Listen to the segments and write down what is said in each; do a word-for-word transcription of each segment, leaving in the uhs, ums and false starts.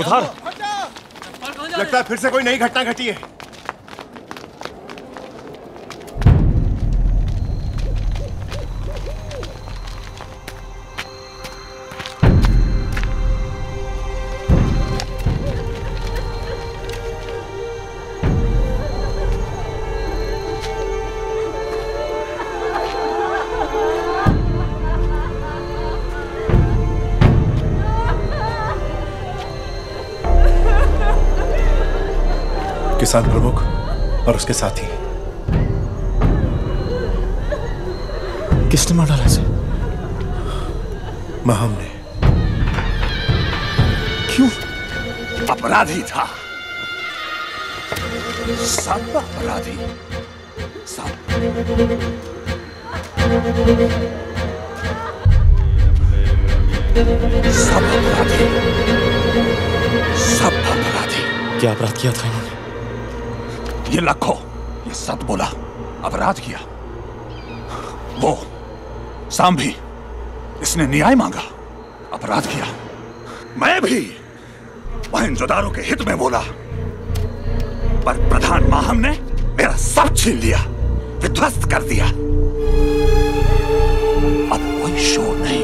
Lothar, लगता है फिर से कोई नई घटना घटी है। किसान प्रमुख और उसके साथी। किसने मार डाला इसे? महम ने। क्यों? अपराधी था, सब अपराधी, सब सब अपराधी, सब अपराधी। क्या अपराध किया था इन्होंने? ये लखो, ये सत बोला, अपराध किया। वो सांभी, इसने न्याय मांगा, अपराध किया। मैं भी मोहनजोदारो के हित में बोला, पर प्रधान माहम ने मेरा सब छीन लिया, विध्वस्त कर दिया। अब कोई शोर नहीं।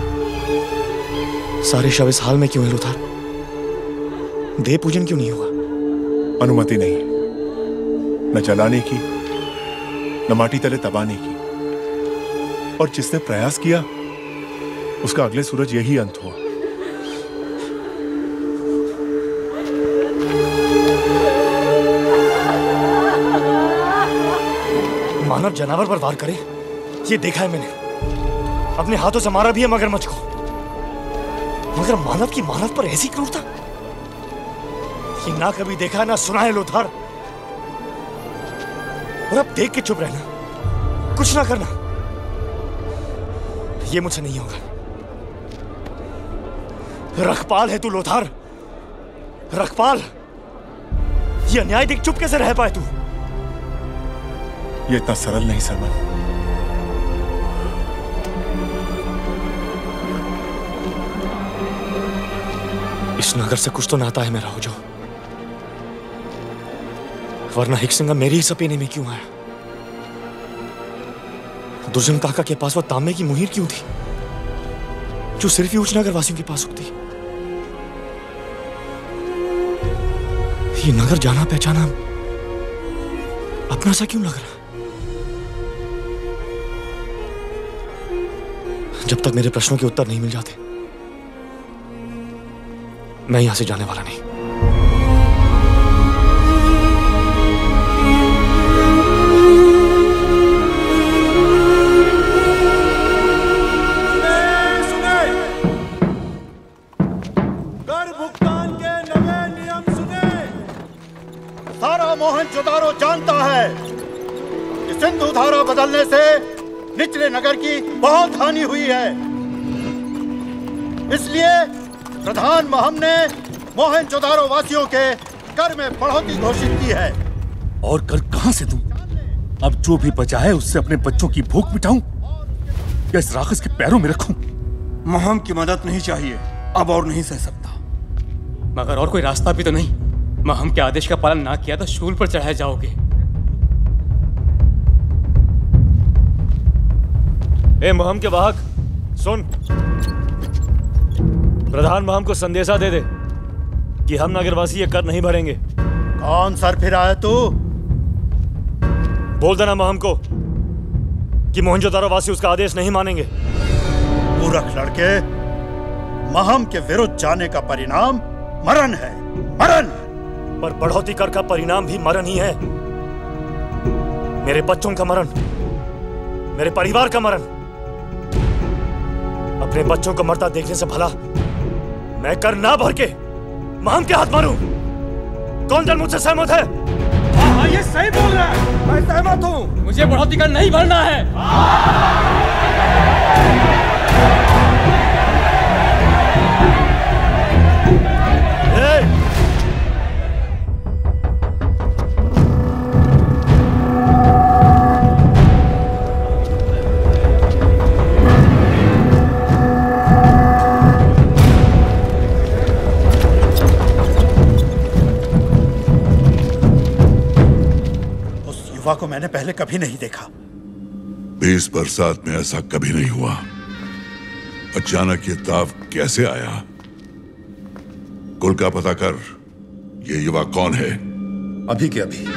सारे शव इस हाल में क्यों है लोथार? देह पूजन क्यों नहीं हुआ? अनुमति नहीं, न जलाने की, न माटी तले दबाने की। और जिसने प्रयास किया उसका अगले सूरज यही अंत हुआ। मानव जानवर पर वार करे, ये देखा है मैंने। अपने हाथों से मारा भी है मगरमच्छ को, मगर मानव की मानव पर ऐसी क्रूरता ये ना कभी देखा ना सुना है लोथार। और अब देख के चुप रहना, कुछ ना करना, ये मुझसे नहीं होगा। रखपाल है तू लोथार, रखपाल। ये अन्याय देख चुप कैसे रह पाए तू? ये इतना सरल नहीं सरमन। इस नगर से कुछ तो नाता है मेरा, हो जो, वरना हिक्सिंगा मेरी ही सपेने में क्यों आया? दुर्जन काका के पास वो तांबे की मुहीर क्यों थी, जो सिर्फ ही उच्च नगर वासियों के पास होती? ये नगर जाना पहचाना अपना सा क्यों लग रहा? जब तक मेरे प्रश्नों के उत्तर नहीं मिल जाते, मैं यहां से जाने वाला नहीं। मोहनजोदारो जानता है कि सिंधु धारा बदलने से निचले नगर की बहुत हानि हुई है। इसलिए प्रधान महम ने मोहनजोदारो वासियों के कर में बढ़ोतरी घोषित की है। और कर कहां से दूं? अब जो भी बचा है उससे अपने बच्चों की भूख मिटाऊं या इस राक्षस के पैरों में रखूं? महम की मदद नहीं चाहिए, अब और नहीं सह सकता। मगर और कोई रास्ता भी तो नहीं। महम के आदेश का पालन ना किया तो शूल पर चढ़ाए जाओगे। ए महम के वाहक, सुन। प्रधान महम को संदेशा दे दे कि हम नगरवासी ये कर नहीं भरेंगे। कौन सर फिर आया तू? बोल देना महम को कि मोहनजोदारो वासी उसका आदेश नहीं मानेंगे। मूर्ख लड़के, महम के विरुद्ध जाने का परिणाम मरण है, मरण। पर बढ़ोतरी कर का परिणाम भी मरण ही है। मेरे बच्चों का मरण, मेरे परिवार का मरण। अपने बच्चों को मरता देखने से भला मैं कर ना भर के महम के हाथ मारूं? कौन जन मुझसे सहमत है? हाँ, ये सही बोल रहा है। मैं सहमत हूं। मुझे बढ़ोतरी कर नहीं भरना है। युवा को मैंने पहले कभी नहीं देखा। बीस बरसात में ऐसा कभी नहीं हुआ। अचानक ये ताव कैसे आया? कुल का पता कर, ये युवा कौन है? अभी के अभी।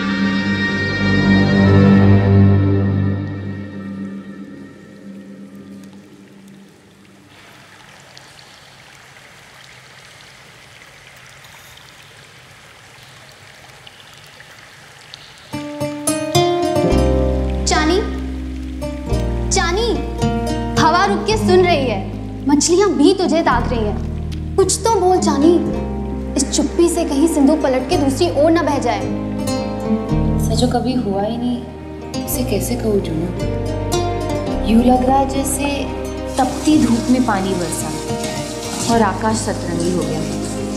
सुन रही है, मछलियां भी तुझे ताक रही हैं। कुछ तो बोल चानी, इस चुप्पी से कहीं सिंधु पलट के दूसरी ओर न बह जाए। ऐसा जो कभी हुआ ही नहीं, उसे कैसे कहूँ जूनू? यूं लग रहा है जैसे तपती धूप में पानी बरसा और आकाश सतरंगी हो गया।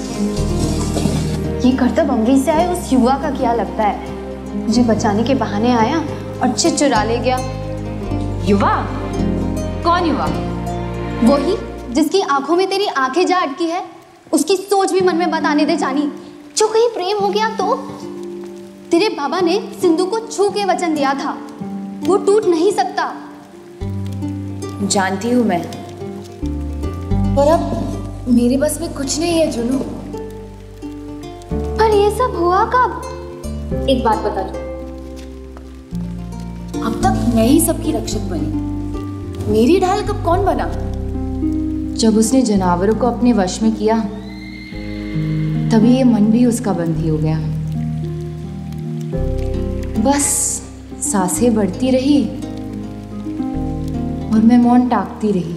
ये करतब अमरी से आए उस युवा का क्या लगता है? मुझे बचाने के बहाने आया और चित चुरा ले गया। युवा? कौन युवा? वही जिसकी आंखों में तेरी आंखें जा अटकी है। उसकी सोच भी मन में बताने दे चानी। जो कहीं प्रेम हो गया तो? तेरे बाबा ने सिंधु को छू के वचन दिया था, वो टूट नहीं सकता। जानती हूँ मैं, पर अब मेरे बस में कुछ नहीं है जूनू। पर ये सब हुआ कब? एक बात बता दो, अब तक मैं ही सबकी रक्षक बनी, मेरी ढाल कब कौन बना? जब उसने जानवरों को अपने वश में किया, तभी ये मन भी उसका बंदी हो गया। बस सांसें बढ़ती रही और मैं मौन टाकती रही।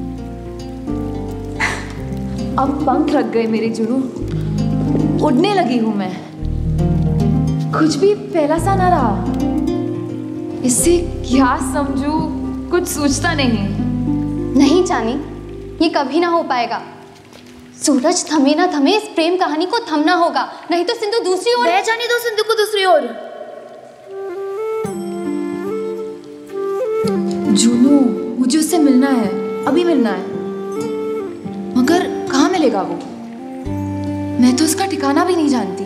अब पंख लग गए मेरे जुनू, उड़ने लगी हूं मैं। कुछ भी पहला सा ना रहा। इससे क्या समझू, कुछ सोचता नहीं। नहीं चानी, ये कभी ना हो पाएगा। सूरज थमे ना थमे, इस प्रेम कहानी को थमना होगा, नहीं तो सिंधु दूसरी ओर। ले जाने दो सिंधु को दूसरी ओर। जूनू, मुझे उससे मिलना है, अभी मिलना है। मगर कहाँ मिलेगा वो? मैं तो उसका ठिकाना भी नहीं जानती।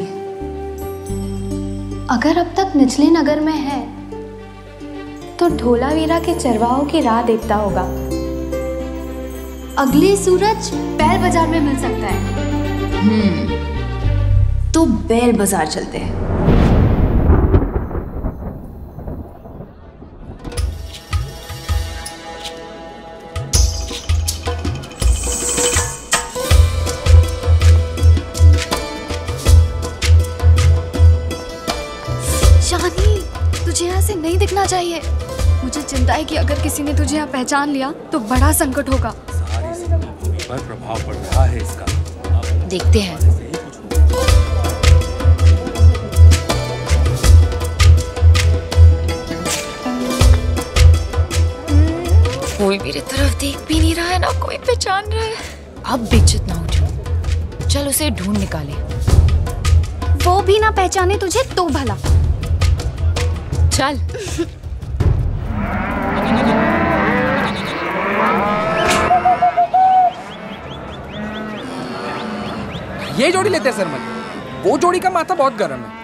अगर अब तक निचले नगर में है तो ढोलावीरा के चरवाहों की राह देखता होगा। अगले सूरज बैल बाजार में मिल सकता है। हम्म, तो बैल बाजार चलते हैं। शानी, तुझे यहाँ से नहीं दिखना चाहिए। मुझे चिंता है कि अगर किसी ने तुझे यहाँ पहचान लिया तो बड़ा संकट होगा। पर प्रभाव पड़ रहा है इसका। देखते हैं। कोई मेरी तरफ देख भी नहीं रहा है, ना कोई पहचान रहा है। अब बेइज्जत ना हो जाओ। चल उसे ढूंढ निकाले। वो भी ना पहचाने तुझे तो भला। चल। ये जोड़ी लेते हैं सरमन, वो जोड़ी का माथा बहुत गर्म है।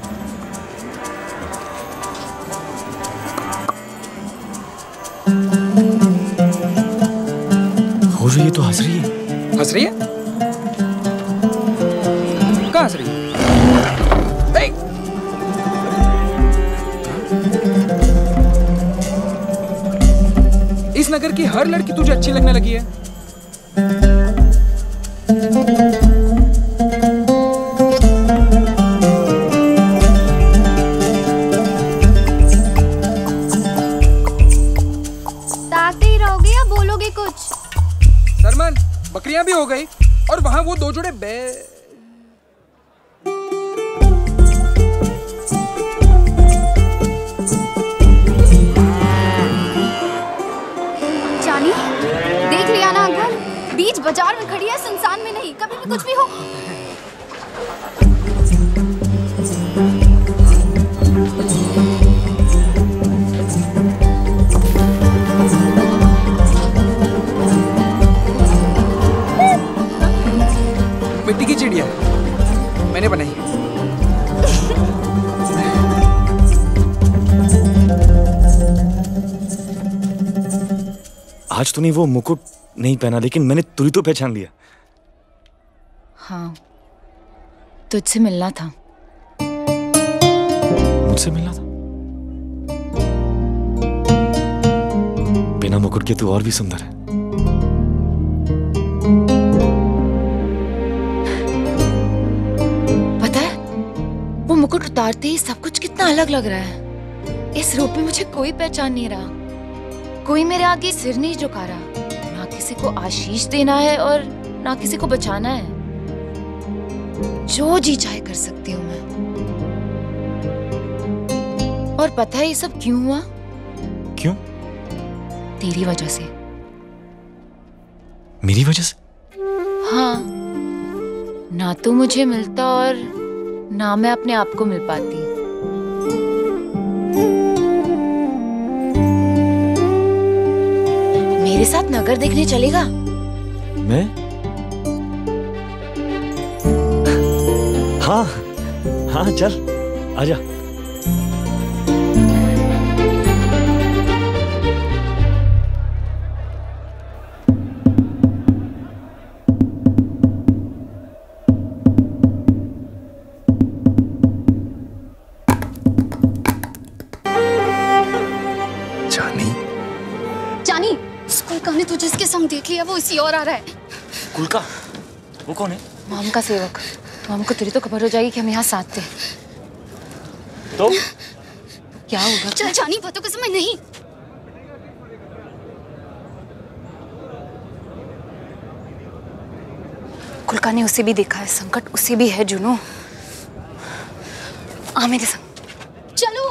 हो रही है तो हंस रही है। हंस रही है? कहाँ हंस रही है? इस नगर की हर लड़की तुझे अच्छी लगने लगी है। ताकते ही रहोगे या बोलोगे कुछ? सरमन, बकरियां भी हो गई और वहां वो दो जोड़े बे देख लिया ना अंकल, बीच बाजार में खड़ी है, सुनसान में नहीं। कभी भी कुछ भी हो। मिट्टी की चिड़िया मैंने बनाई है। आज तूने वो मुकुट नहीं पहना, लेकिन मैंने तुझे तो पहचान लिया। हाँ, तुझसे मिलना था। मुझसे मिलना था? बिना मुकुट के तू और भी सुंदर है। पता है, वो मुकुट उतारते ही सब कुछ कितना अलग लग रहा है। इस रूप में मुझे कोई पहचान नहीं रहा, कोई मेरे आगे सिर नहीं झुका रहा। ना किसी को आशीष देना है और ना किसी को बचाना है। जो जी चाहे कर सकती हूँ मैं। और पता है ये सब क्यों हुआ? क्यों? तेरी वजह से। मेरी वजह से? हाँ, ना तू मुझे मिलता और ना मैं अपने आप को मिल पाती। मेरे साथ नगर देखने चलेगा? मैं? हाँ हाँ, चल आजा। मैंने तुझे इसके संग देख लिया, वो इसी और आ रहा है। कुलका? वो कौन है? माम का सेवक। माम को तेरी तो खबर हो जाएगी कि हम यहाँ साथ थे। तो क्या होगा? चल जानी, बातों का समय नहीं। कुलका ने उसे भी देखा है, संकट उसे भी है। जुनू, आ मेरे संग। चलो।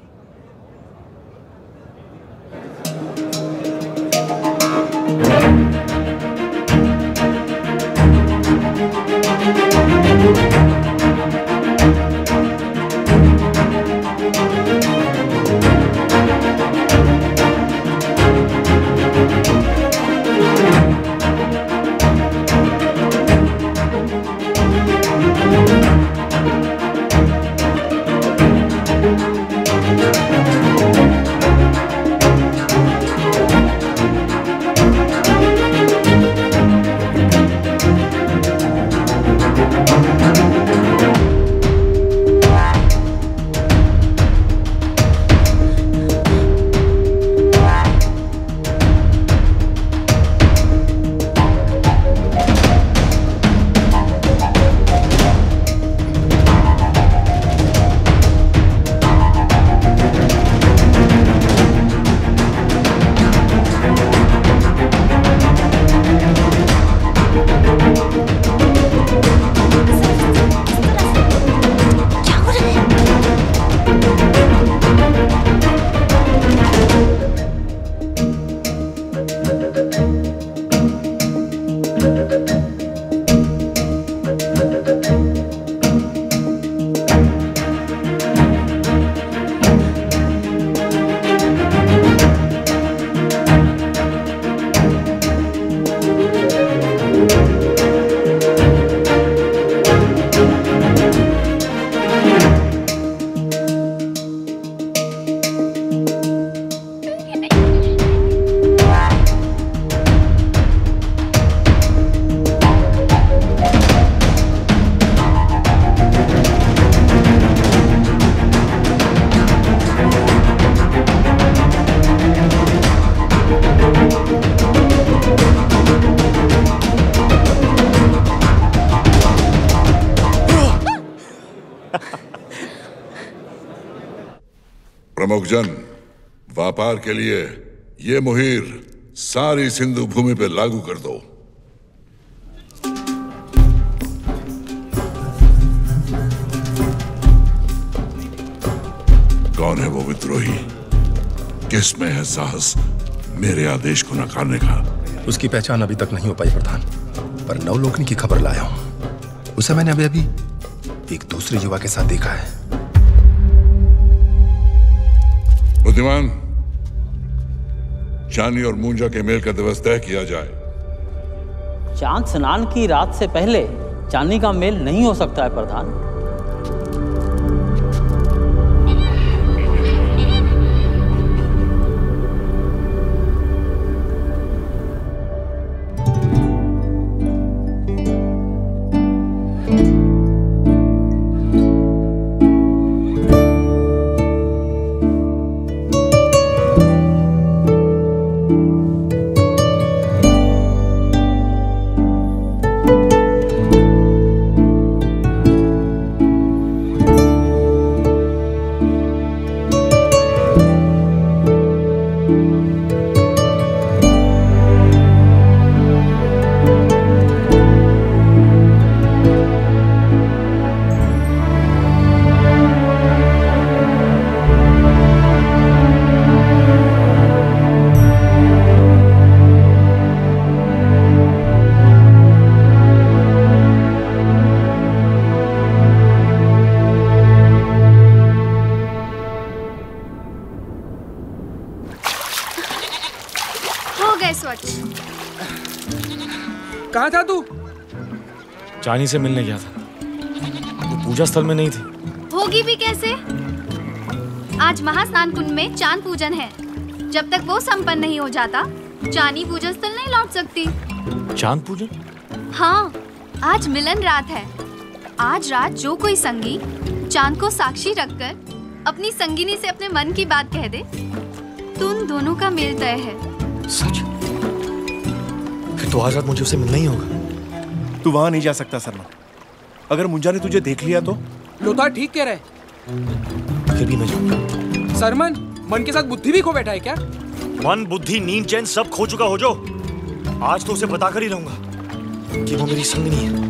प्रमुखजन, व्यापार के लिए ये मुहिर सारी सिंधु भूमि पे लागू कर दो। कौन है वो विद्रोही? किस में है साहस मेरे आदेश को नकारने का? उसकी पहचान अभी तक नहीं हो पाई प्रधान, पर नवलोकनी की खबर लाया हूं। उसे मैंने अभी अभी एक दूसरे युवा के साथ देखा है। बुद्धिमान, चांदी और मूंजा के मेल का दिवस तय किया जाए। चांद स्नान की रात से पहले चांदी का मेल नहीं हो सकता है प्रधान। गए स्वच्छ। कहाँ था तू? चानी से मिलने गया था, वो पूजा स्थल में नहीं थी। होगी भी कैसे? आज महास्नान कुंड में चांद पूजन है। जब तक वो संपन्न नहीं हो जाता, चानी पूजा स्थल नहीं लौट सकती। चांद पूजन? हाँ, आज मिलन रात है। आज रात जो कोई संगी चांद को साक्षी रखकर अपनी संगिनी से अपने मन की बात कह दे, तो उन दोनों का मेल तय है। सच? फिर तो आज रात मुझे उससे मिलना ही होगा। तू वहां नहीं जा सकता सरमन। अगर मुंजा ने तुझे देख लिया तो? लोथार ठीक कह रहे। फिर भी मैं जाऊंगा। सरमन, मन के साथ बुद्धि भी खो बैठा है क्या? मन, बुद्धि, नींद, चैन सब खो चुका हो जो। आज तो उसे बताकर ही रहूंगा कि वो मेरी संगनी है।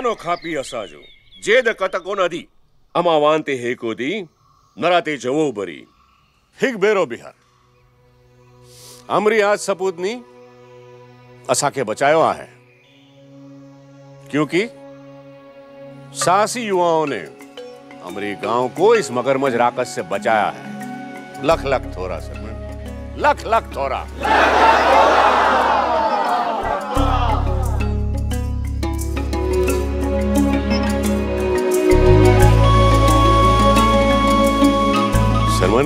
खानो खापी असाजो जेद कतको नदी अमा वांते हेको दी नराते जवो बरी हिग बेरो बिहार हमरी आज सपूतनी असा के बचायो आहे क्योंकि साहसी युवाओं ने हमारे गांव को इस मगरमच्छ राक्षस से बचाया है। लख लख थोड़ा सरमन, लख लख थोड़ा। सरमन,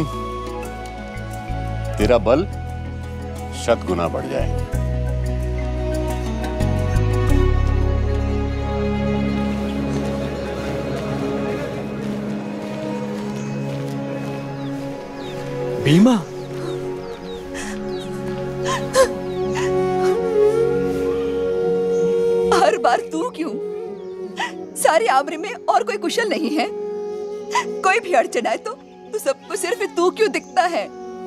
तेरा बल शत गुना बढ़ जाए। भीमा, हर बार तू क्यों? सारे आमरे में और कोई कुशल नहीं है? कोई भी अड़चन आए तो तू सबको सिर्फ तू क्यों दिखता है?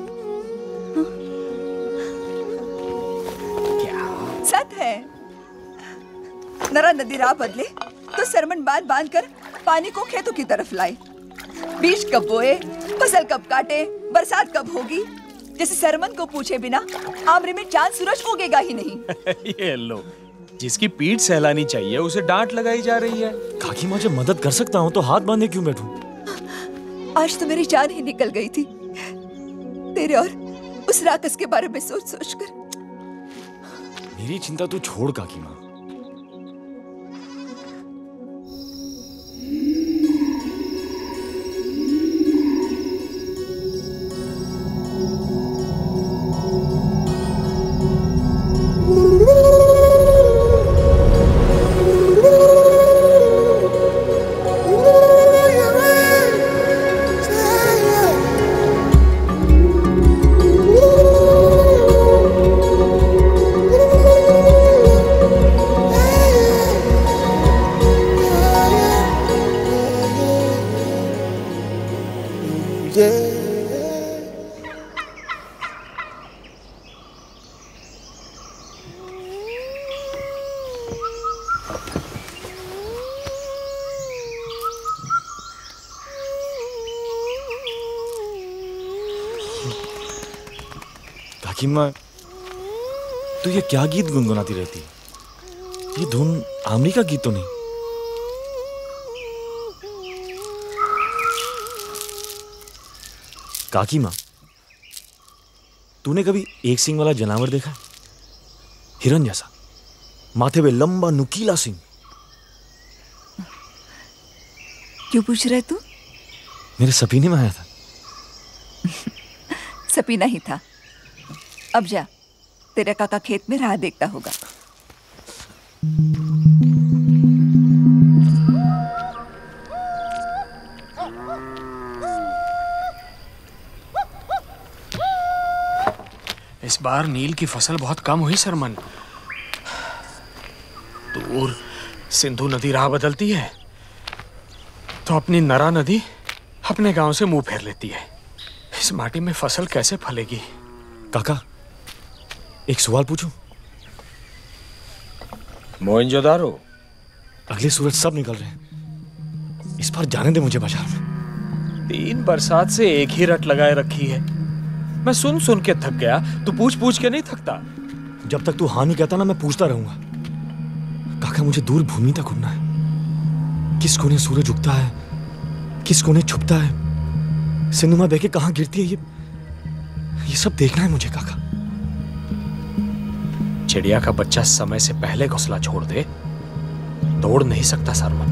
क्या सच है? नरा नदी राह बदले तो सरमन बांध बांध कर पानी को खेतों की तरफ लाए। बीज कब बोए, फसल कब काटे, बरसात कब होगी, जैसे सरमन को पूछे बिना आमरे में चांद सूरज उगेगा ही नहीं। ये लो, जिसकी पीठ सहलानी चाहिए उसे डांट लगाई जा रही है। काकी माँ, जब मदद कर सकता हूँ तो हाथ बांधे क्यों बैठूं? आज तो मेरी जान ही निकल गई थी तेरे और उस राक्षस के बारे में सोच सोच कर। मेरी चिंता तू छोड़ काकी माँ। काकी माँ, तू ये क्या गीत गुनगुनाती रहती है? ये धुन आमरी का गीत तो नहीं? काकी माँ, तूने कभी एक सिंग वाला जानवर देखा? हिरन जैसा, माथे पे लंबा नुकीला सिंग। क्यों पूछ रहे तू? मेरे सपने में आया था। सपना ही था। अब जा, तेरे काका खेत में राह देखता होगा। इस बार नील की फसल बहुत कम हुई सरमन। दूर सिंधु नदी राह बदलती है तो अपनी नरा नदी अपने गांव से मुंह फेर लेती है। इस माटी में फसल कैसे फलेगी? काका, एक सवाल पूछूं? मोहनजोदारो। अगले सूरज सब निकल रहे हैं, इस बार जाने दे मुझे बाजार में। तीन बरसात से एक ही रट लगाए रखी है। मैं सुन सुन के थक गया, तू पूछ पूछ के नहीं थकता? जब तक तू हाँ नहीं कहता ना, मैं पूछता रहूंगा। काका, मुझे दूर भूमि तक उड़ना है। किस कोने सूरज उगता है, किस कोने छुपता है, सिंधु माँ बह के कहाँ गिरती है, ये ये सब देखना है मुझे काका। चिड़िया का बच्चा समय से पहले घोंसला छोड़ दे तो उड़ नहीं सकता सरमन।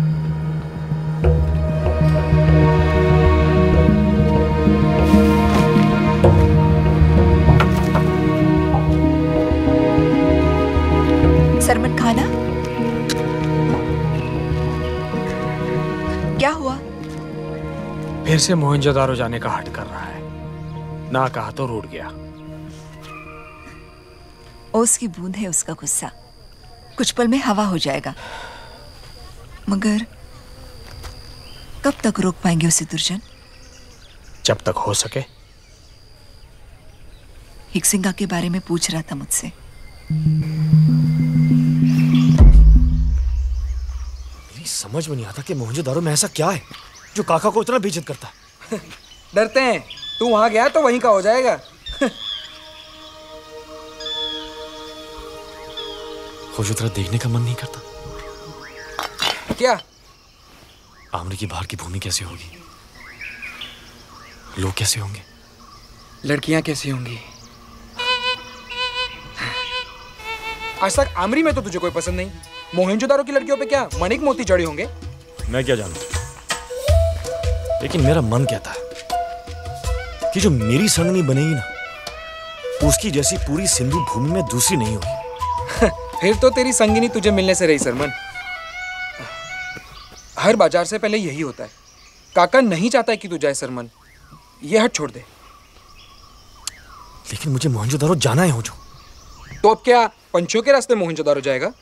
सरमन, खाना क्या हुआ? फिर से मोहनजोदारो जाने का हट कर रहा है। ना कहा तो रूठ गया। ओस की बूंद है उसका गुस्सा, कुछ पल में हवा हो जाएगा। मगर कब तक रोक पाएंगे उसे दुर्जन? जब तक हो सके। हिक्सिंगा के बारे में पूछ रहा था मुझसे। समझ में नहीं आता कि मोहनजोदारो में ऐसा क्या है जो काका को इतना बेइज्जत करता है। डरते हैं, तू वहां गया तो वहीं का हो जाएगा। खोजो तेरा देखने का मन नहीं करता? क्या? आमरी की बाहर की भूमि कैसे होगी, लोग कैसे होंगे, लड़कियां कैसी होंगी? आज तक आमरी में तो तुझे कोई पसंद नहीं, मोहनजोदारो की लड़कियों पे क्या मणिक मोती चढ़े होंगे? मैं क्या जानूं, लेकिन मेरा मन कहता है कि जो मेरी संगनी बनेगी ना, उसकी जैसी पूरी सिंधु भूमि में दूसरी नहीं होगी। फिर तो तेरी संगिनी तुझे मिलने से रही सरमन। हर बाजार से पहले यही होता है। काका नहीं चाहता है कि तू जाए सरमन, ये हट छोड़ दे। लेकिन मुझे मोहनजोदारो जाना है हो जो। तो अब क्या पंचों के रास्ते मोहनजोदारो जाएगा?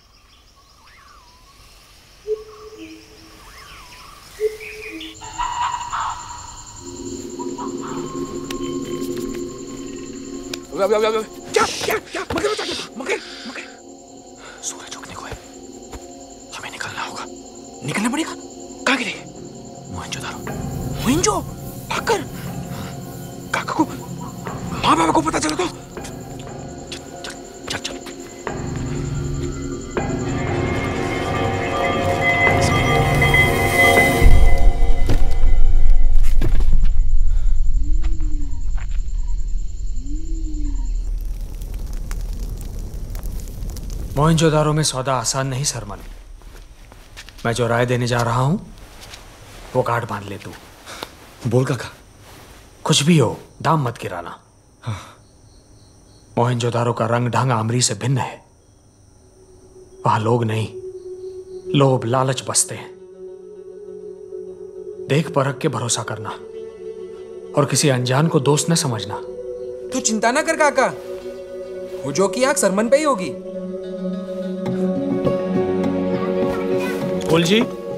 क्या क्या क्या मगर मगर मगर सूरज उगने को है, हमें निकलना होगा। निकलना पड़ेगा? कहाँ के लिए? मोहनजोदारो। मोहनजो भागकर काका को, माँ बाबा को पता चला तो? चल चल। मोहनजोदारो में सौदा आसान नहीं सरमन। मैं जो राय देने जा रहा हूं वो गांठ बांध ले तू। बोल काका। कुछ भी हो, दाम मत गिराना। हाँ। मोहनजोदारो का रंग ढंग आमरी से भिन्न है। वहां लोग नहीं, लोभ लालच बसते हैं। देख परख के भरोसा करना और किसी अनजान को दोस्त न समझना। तू चिंता ना कर काका, वो जो की आंख सरमन पे ही होगी। बोल जी,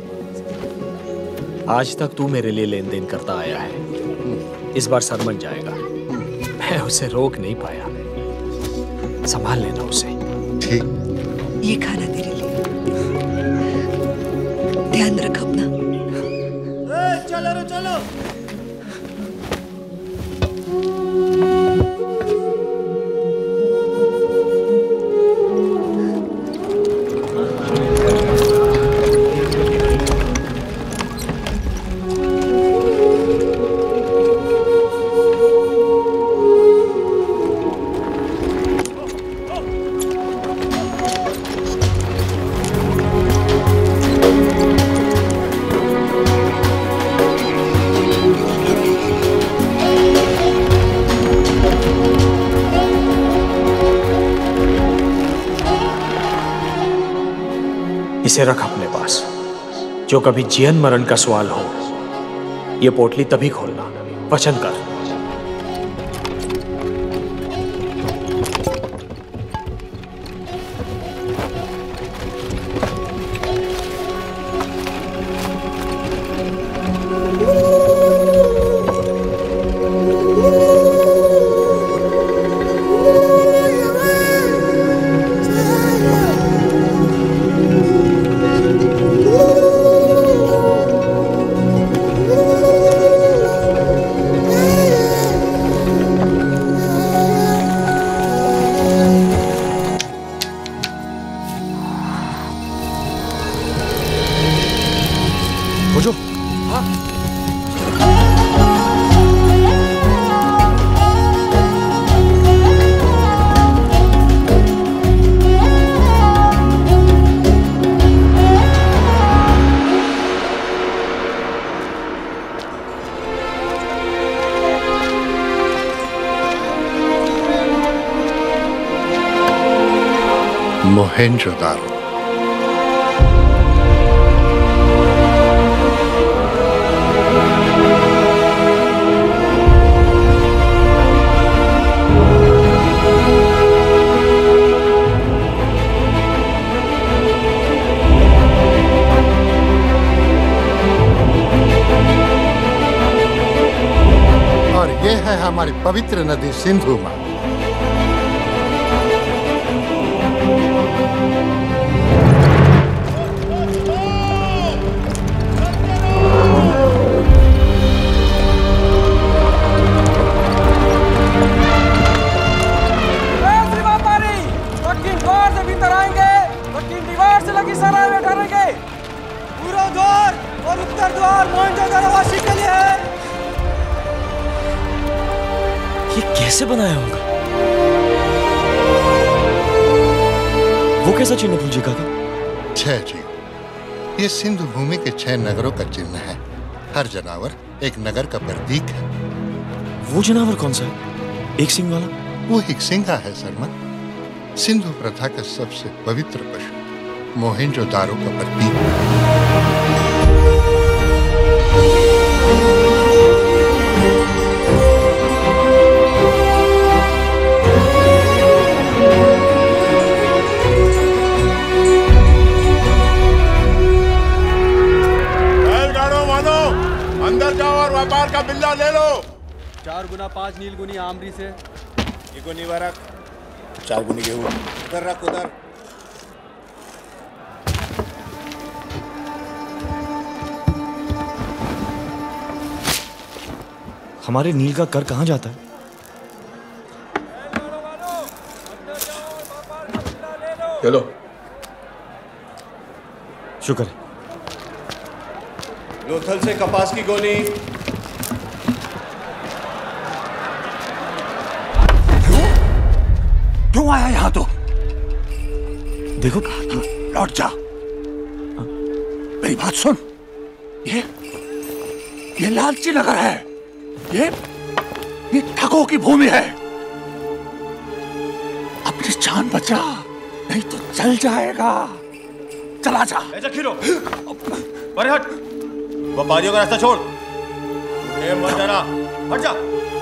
आज तक तू मेरे लिए लेन देन करता आया है, इस बार सरमन जाएगा। मैं उसे रोक नहीं पाया, संभाल लेना उसे। ठीक। ये खाना तेरे लिए, ध्यान रख अपना। ए, चलो रे चलो। इसे रख अपने पास, जो कभी जीवन मरण का सवाल हो, ये पोटली तभी खोलना, वचन कर। मोहनजोदारो। और ये है हमारी पवित्र नदी सिंधु माँ। से बनाया होगा? वो कैसा चिन्ह है पूज्य काका? छह जी, ये सिंधु भूमि के छह नगरों का चिन्ह है। हर जानवर एक नगर का प्रतीक है। वो जानवर कौन सा है? एक सिंह वाला? वो हिक्सिंगा है सरमन, सिंधु प्रथा का सबसे पवित्र पशु, मोहेंजोदारो का प्रतीक। बैलगाड़ो मानो, अंदर जाओ और व्यापार का बिल्ला ले लो। चार गुना पांच नील गुनी आमरी से। ये गुनी वरक, चार गुनी गेहूं उधर रख, उधर। हमारे नील का कर कहां जाता है? चलो। शुक्र है। लोथल से कपास की गोली। क्यों आया यहां तो? देखो, लौट जा। मेरी बात सुन, ये ये लालची नगर है, ये ये ठगों की भूमि है। अपनी जान बचा, नहीं तो चल जाएगा। चला जा। खीरो, अरे हट, व्यापारियों का रास्ता छोड़। ये मत जाना, हट जा।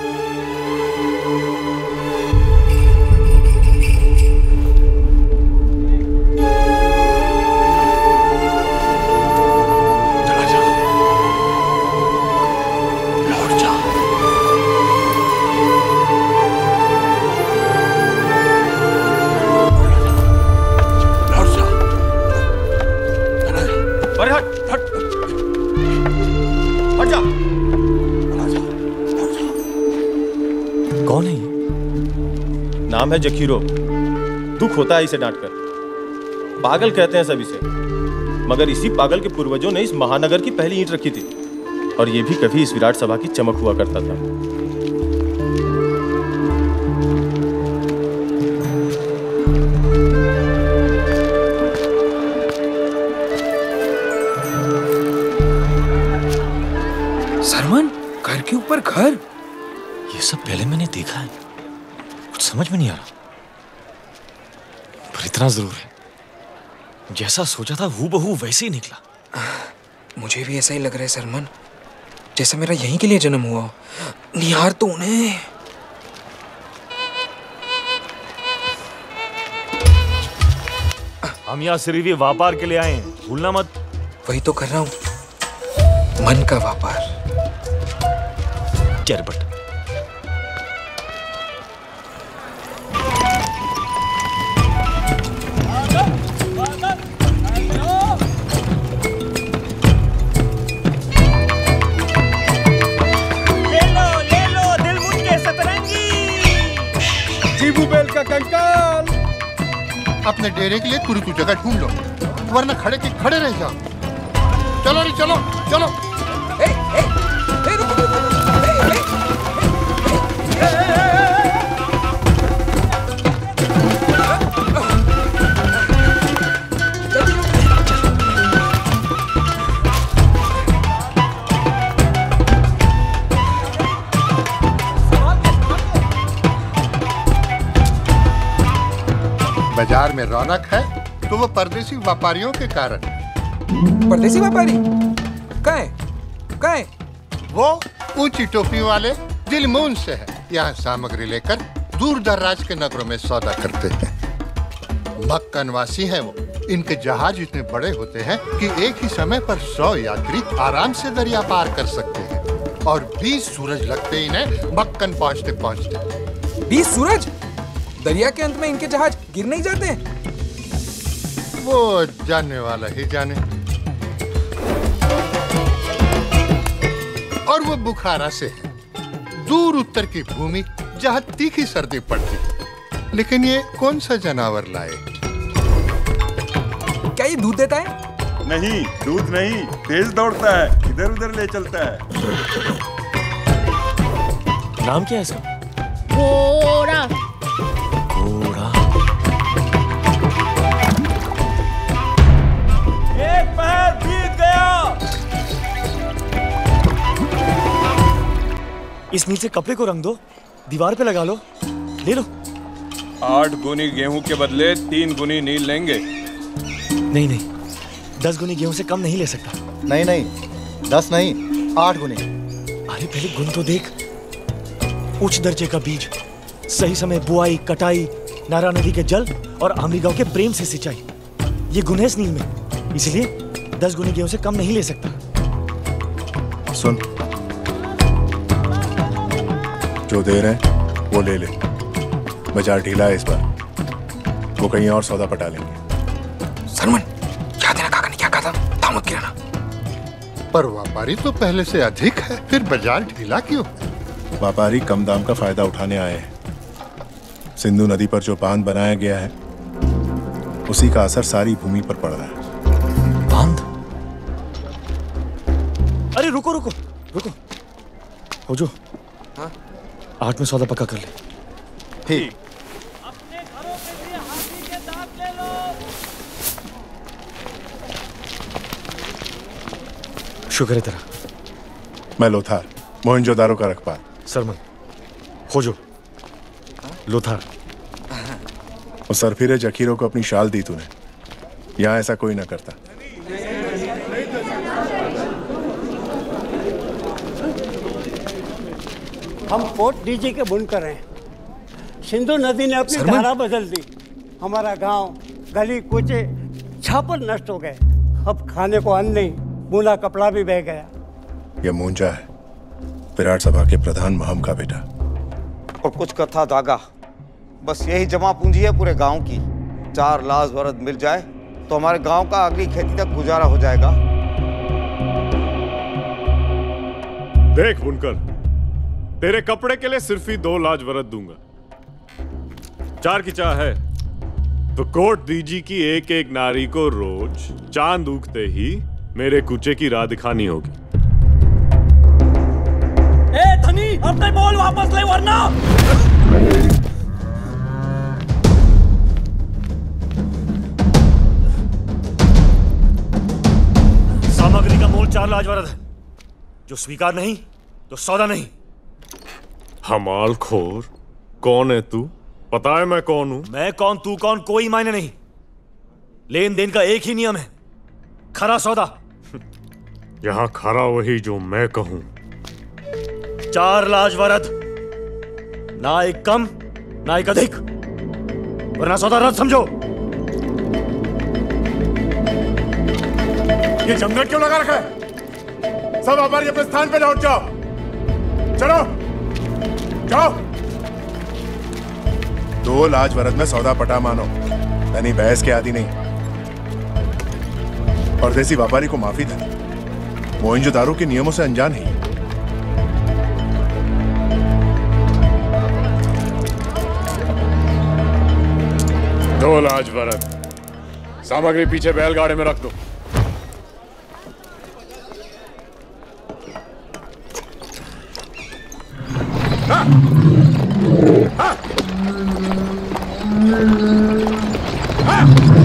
कौन है ये? नाम है जखीरो। दुख होता है इसे डांटकर। पागल कहते हैं सभी से, मगर इसी पागल के पूर्वजों ने इस महानगर की पहली ईंट रखी थी, और ये भी कभी इस विराट सभा की चमक हुआ करता था। सरमन, घर के ऊपर घर। ये सब पहले मैंने देखा है, कुछ समझ में नहीं आ रहा, पर इतना जरूर है, जैसा सोचा था हूबहू वैसे ही निकला। मुझे भी ऐसा ही लग रहा है सरमन, जैसा मेरा यहीं के लिए जन्म हुआ। निहार तो उन्हें। हम यहाँ सिर्फ ये व्यापार के लिए आए हैं, भूलना मत। वही तो कर रहा हूँ, मन का व्यापार। चरपट। जीबूबेल का कंकाल। अपने डेरे के लिए पूरी कुछ जगह ढूंढ लो, वरना खड़े के खड़े रह जाओ। चलो रे चलो चलो। ए, ए, ए, रुको, रुको, रुको, ए, ए, बाजार में रौनक है तो वो परदेसी व्यापारियों के कारण। परदेसी व्यापारी? कहाँ है? कहाँ है? वो ऊंची टोपी वाले दिलमून से है, यहाँ सामग्री लेकर दूर दराज के नगरों में सौदा करते हैं। मक्कनवासी हैं वो। इनके जहाज इतने बड़े होते हैं कि एक ही समय पर सौ यात्री आराम से दरिया पार कर सकते हैं, और बीस सूरज लगते इन्हें मक्कन पहुँचते पहुँचते। बीस सूरज? दरिया के अंत में इनके जहाज गिर नहीं जाते? वो जानने वाला ही जाने। और वो बुखारा से है, दूर उत्तर की भूमि जहाँ तीखी सर्दी पड़ती है। लेकिन ये कौन सा जानवर लाए? क्या ये दूध देता है? नहीं, दूध नहीं, तेज दौड़ता है, इधर उधर ले चलता है। नाम क्या है इसका? घोड़ा। घोड़ा। एक पहर बीत गया। इस नीचे कपड़े को रंग दो, दीवार पे लगा लो, ले लो। आठ गुनी गेहूं के बदले तीन गुनी नील लेंगे। नहीं नहीं, दस गुनी गेहूं से कम नहीं ले सकता। नहीं नहीं, दस नहीं, आठ गुने। अरे पहले गुण तो देख। उच्च दर्जे का बीज, सही समय बुआई, कटाई, नारा नदी के जल और आमली गांव के प्रेम से सिंचाई, ये गुण है इस नील में। इसलिए दस गुनी गेहूं से कम नहीं ले सकता। सुन, जो दे रहे हैं वो ले ले। बाजार ढीला है इस बार, वो कहीं और सौदा पटा लेंगे। सरमन, याद है ना काका ने क्या कहा था? दाम मत गिराना। पर व्यापारी तो पहले से अधिक है, फिर बाजार ढीला क्यों? व्यापारी कम दाम का फायदा उठाने आए हैं। सिंधु नदी पर जो बांध बनाया गया है, उसी का असर सारी भूमि पर पड़ रहा है। बांध? अरे रुको रुको रुको, हो जो हाँ? आठ में सौदा पक्का कर ले। ठीक। शुक्र है तेरा। मैं लोथार, मोहनजोदारो का रखवाल। सरमन, हो जो लोथार। और सरफिरे जखीरों को अपनी शाल दी तूने, यहाँ ऐसा कोई ना करता। हम पोर्ट डीजी के बुनकर हैं। सिंधु नदी ने अपनी धारा बदल दी। हमारा गांव, गली कूचे छापर नष्ट हो गए। अब खाने को अन्न नहीं, बुना कपड़ा भी बह गया। यह मूंजा है, विराट सभा के प्रधान महम का बेटा। और कुछ कथा दागा, बस यही जमा पूंजी है पूरे गांव की। चार लाख वरद मिल जाए तो हमारे गांव का अगली खेती तक गुजारा हो जाएगा। देख बुनकर, तेरे कपड़े के लिए सिर्फ ही दो लाख वरद दूंगा। चार की चाह है तो कोर्ट डीजी की एक एक नारी को रोज चांद उगते ही मेरे कूचे की राह दिखानी होगी। ए धनी, अपने बोल वापस ले वरना। सामग्री का मोल चार लाख वरद है। जो स्वीकार नहीं तो सौदा नहीं। हमाल खोर, कौन है तू? पता है मैं कौन हूं? मैं कौन, तू कौन, कोई मायने नहीं। लेन देन का एक ही नियम है, खरा सौदा। यहां खरा वही जो मैं कहूं। चार लाख वरद, ना एक कम ना एक अधिक, वरना सौदा रद्द समझो। ये जमघट क्यों लगा रखा है? सब व्यापारी अपने स्थान पे लौट जाओ। चलो जाओ। दो लाख वरद में सौदा पटा मानो, धनी बहस के आदि नहीं। परदेसी व्यापारी को माफी धनी, मोहनजोदारो के नियमों से अनजान है। दो लाख वरद, सामग्री पीछे बैलगाड़ी में रख दो। हाँ। हाँ। हाँ।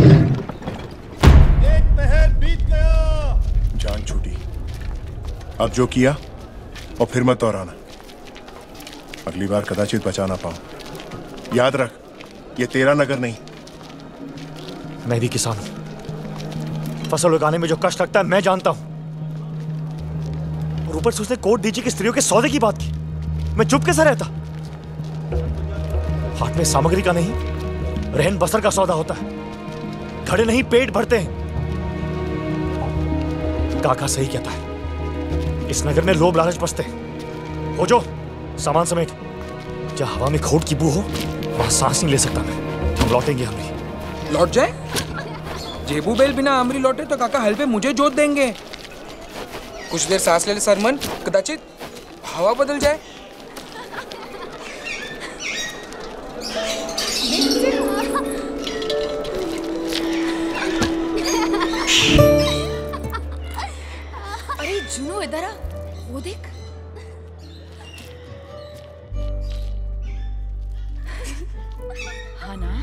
एक पहर बीत गया। जान छूटी, अब जो किया और फिर मत दोहराना। अगली बार कदाचित बचा ना पाऊं। याद रख, ये तेरा नगर नहीं। मैं भी किसान हूं। फसल उगाने में जो कष्ट लगता है मैं जानता हूं। और ऊपर से उसने कोर्ट डीजी की स्त्रियों के सौदे की बात की। मैं चुप कैसा रहता? हाथ में सामग्री का नहीं, रहन बसर का सौदा होता है। खड़े नहीं पेट भरते हैं। काका सही कहता है, इस नगर में लोभ लालच बसते हैं। हो जो सामान समेट, जहां हवा में खोट की बू हो वहां सांस नहीं ले सकता मैं। हम लौटेंगे। हमरी लौट जाए? जेबू बेल बिना आमरी लौटे तो काका हल पे मुझे जोत देंगे। कुछ देर सांस ले ले सरमन, कदाचित हवा बदल जाए। अरे जुनू इधर आ, वो देख। हाँ ना?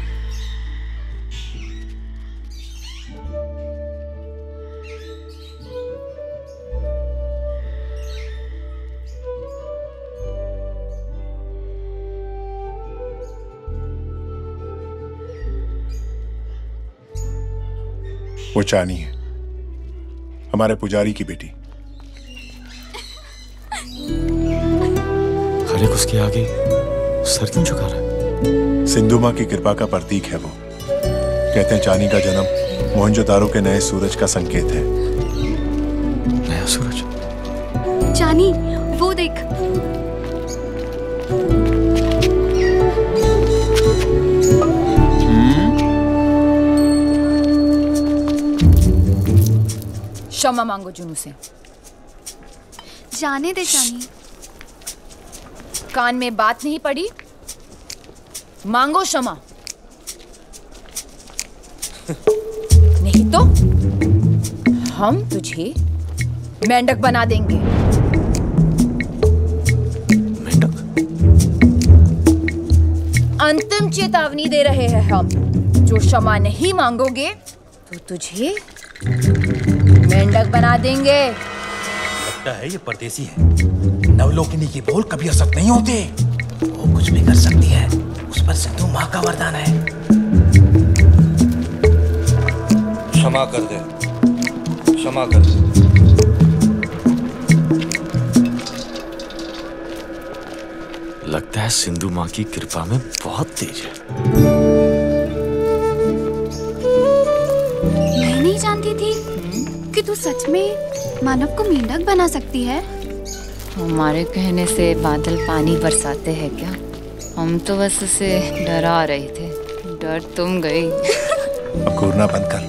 वो चानी है, हमारे पुजारी की बेटी। हरे उसके आगे सर क्यों झुका रहा है? सिंधु माँ की कृपा का प्रतीक है वो। कहते हैं चानी का जन्म मोहनजोदारो के नए सूरज का संकेत है। नया सूरज? चानी, वो देख। क्षमा मांगो जुनू से। जाने दे चानी। कान में बात नहीं पड़ी, मांगो क्षमा। नहीं तो हम तुझे मेंढक बना देंगे। मेंढक? अंतिम चेतावनी दे रहे हैं हम। जो क्षमा नहीं मांगोगे तो तुझे मेंढक बना देंगे। लगता है ये परदेसी है। नवलोकिनी की बोल कभी असत नहीं होते। वो कुछ भी कर सकती है, उस पर सिंधु माँ का वरदान है। क्षमा कर दे, क्षमा कर दे। लगता है सिंधु माँ की कृपा में बहुत तेज है। मैं नहीं जानती थी कि तू सच में मानव को मेंढक बना सकती है। हमारे कहने से बादल पानी बरसाते हैं क्या? हम तो बस उसे डरा रहे थे। डर तुम गई। अब घूरना बंद कर।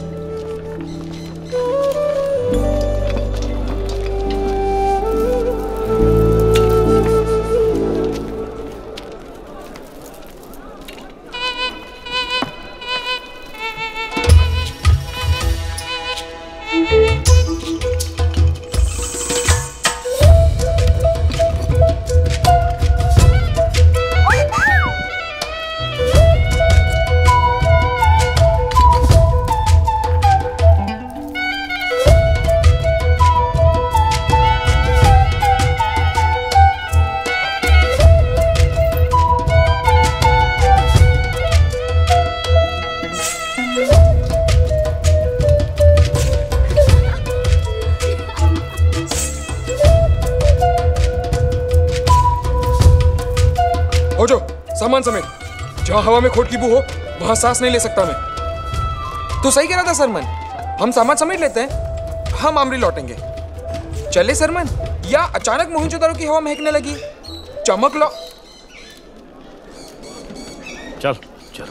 सामान समेत। जहाँ हवा में खोट की बू हो वहां सांस नहीं ले सकता मैं। तो सही कह रहा था सरमन, हम सामान समेट लेते हैं, हम आमरी लौटेंगे। चले सरमन, या अचानक मोहनजोदारो की हवा महकने लगी? चमक लो। चल चल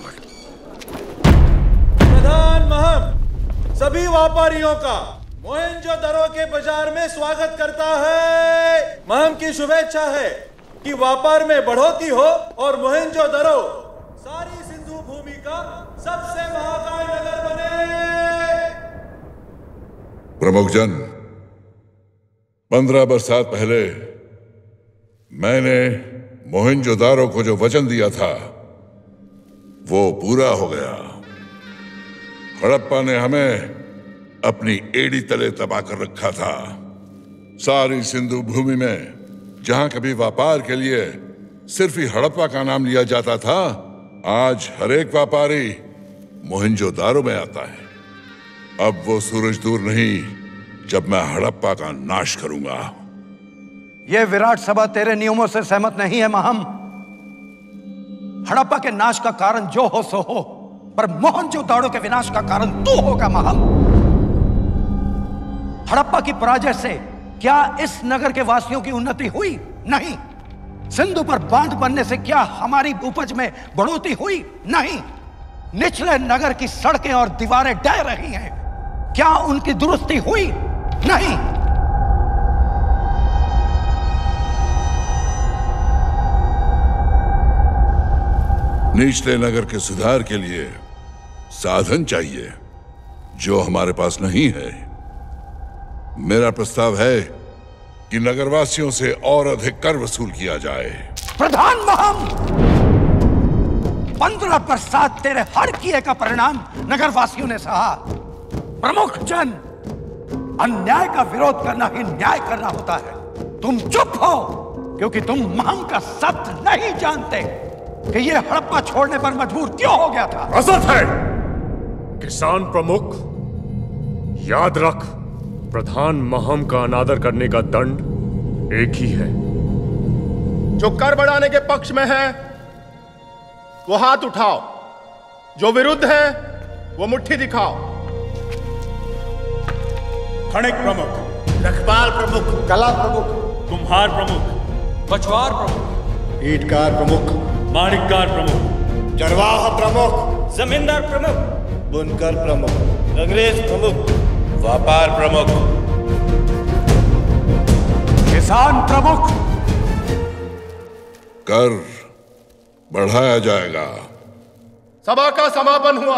प्रधान महम सभी व्यापारियों का मोहनजोदारो के बाजार में स्वागत करता है। महम की शुभेच्छा है कि व्यापार में बढ़ोतरी हो और मोहनजोदारो सारी सिंधु भूमि का सबसे महाकाय नगर बने। प्रमुख जन, पंद्रह बरसात पहले मैंने मोहनजोदारो को जो वचन दिया था वो पूरा हो गया। हड़प्पा ने हमें अपनी एड़ी तले दबा कर रखा था। सारी सिंधु भूमि में जहां कभी व्यापार के लिए सिर्फ ही हड़प्पा का नाम लिया जाता था, आज हर एक व्यापारी मोहनजोदारो में आता है। अब वो सूरज दूर नहीं जब मैं हड़प्पा का नाश करूंगा। ये विराट सभा तेरे नियमों से सहमत नहीं है महम। हड़प्पा के नाश का कारण जो हो सो हो, पर मोहनजोदारो के विनाश का कारण तू होगा महम। हड़प्पा की पराजय से क्या इस नगर के वासियों की उन्नति हुई? नहीं। सिंधु पर बांध बनने से क्या हमारी उपज में बढ़ोतरी हुई? नहीं। निचले नगर की सड़कें और दीवारें ढह रही हैं, क्या उनकी दुरुस्ती हुई? नहीं। निचले नगर के सुधार के लिए साधन चाहिए जो हमारे पास नहीं है। मेरा प्रस्ताव है कि नगरवासियों से और अधिक कर वसूल किया जाए। प्रधान महम, पंद्रह बरसात तेरे हर किए का परिणाम नगर वासियों ने सहा। प्रमुख जन, अन्याय का विरोध करना ही न्याय करना होता है। तुम चुप हो क्योंकि तुम महम का सत्य नहीं जानते कि ये हड़प्पा छोड़ने पर मजबूर क्यों हो गया था। असत है किसान प्रमुख, याद रख, प्रधान महम का अनादर करने का दंड एक ही है। जो कर बढ़ाने के पक्ष में है वो हाथ उठाओ, जो विरुद्ध है वो मुट्ठी दिखाओ। खनिक प्रमुख, रखवाल प्रमुख, कला प्रमुख, कुम्हार प्रमुख, पछवार प्रमुख, ईटकार प्रमुख, माणिककार प्रमुख, चरवाहा प्रमुख, जमींदार प्रमुख, बुनकर प्रमुख, अंग्रेज प्रमुख, व्यापार प्रमुख, किसान प्रमुख। कर बढ़ाया जाएगा। सभा का समापन हुआ।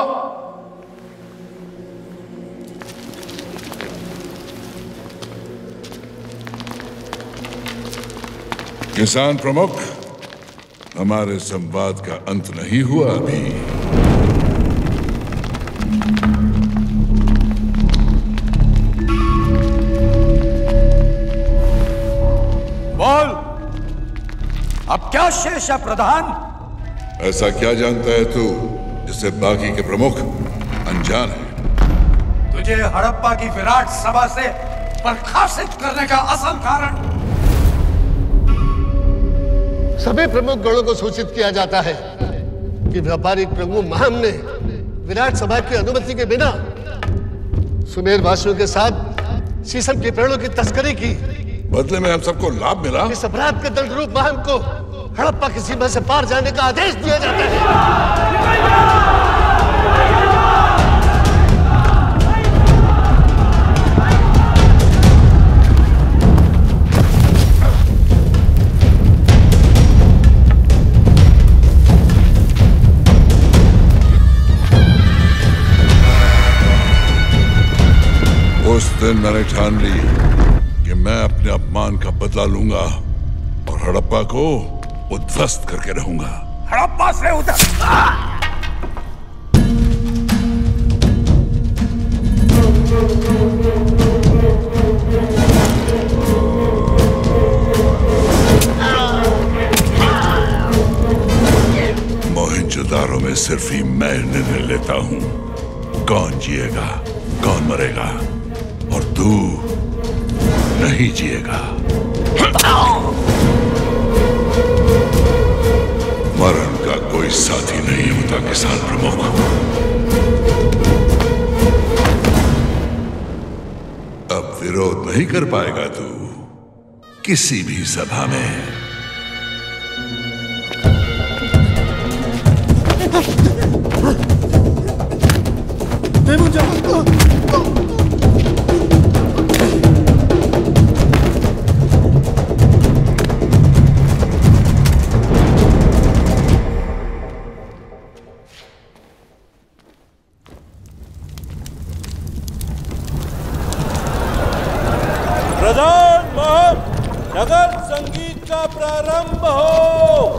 किसान प्रमुख, हमारे संवाद का अंत नहीं हुआ अभी। बोल, अब क्या शेष है प्रधान? ऐसा क्या जानता है तू जिससे बाकी के प्रमुख अनजान है? तुझे हड़प्पा की विराट सभा से बर्खास्त करने का असल कारण? सभी प्रमुख गणों को सूचित किया जाता है कि व्यापारिक प्रमुख महम ने विराट सभा की अनुमति के बिना सुमेर वासियों के साथ शीशम के पेड़ों की तस्करी की। बदले में हम सबको लाभ मिला। इस अपराध के दंड रूप महम को हड़प्पा की सीमा से पार जाने का आदेश दिया जाता है। उस दिन मैंने ठान ली कि मैं अपने अपमान का बदला लूंगा और हड़प्पा को उद्ध्वस्त करके रहूंगा। हड़प्पा से उधर। मोहिंजोदारो में सिर्फ ही मैं निर्णय लेता हूं कौन जिएगा कौन मरेगा, और तू नहीं जिएगा। मरण का कोई साथी नहीं होता किसान प्रमुख। अब विरोध नहीं कर पाएगा तू किसी भी सभा में। प्रधान महम, नगर संगीत का प्रारंभ हो।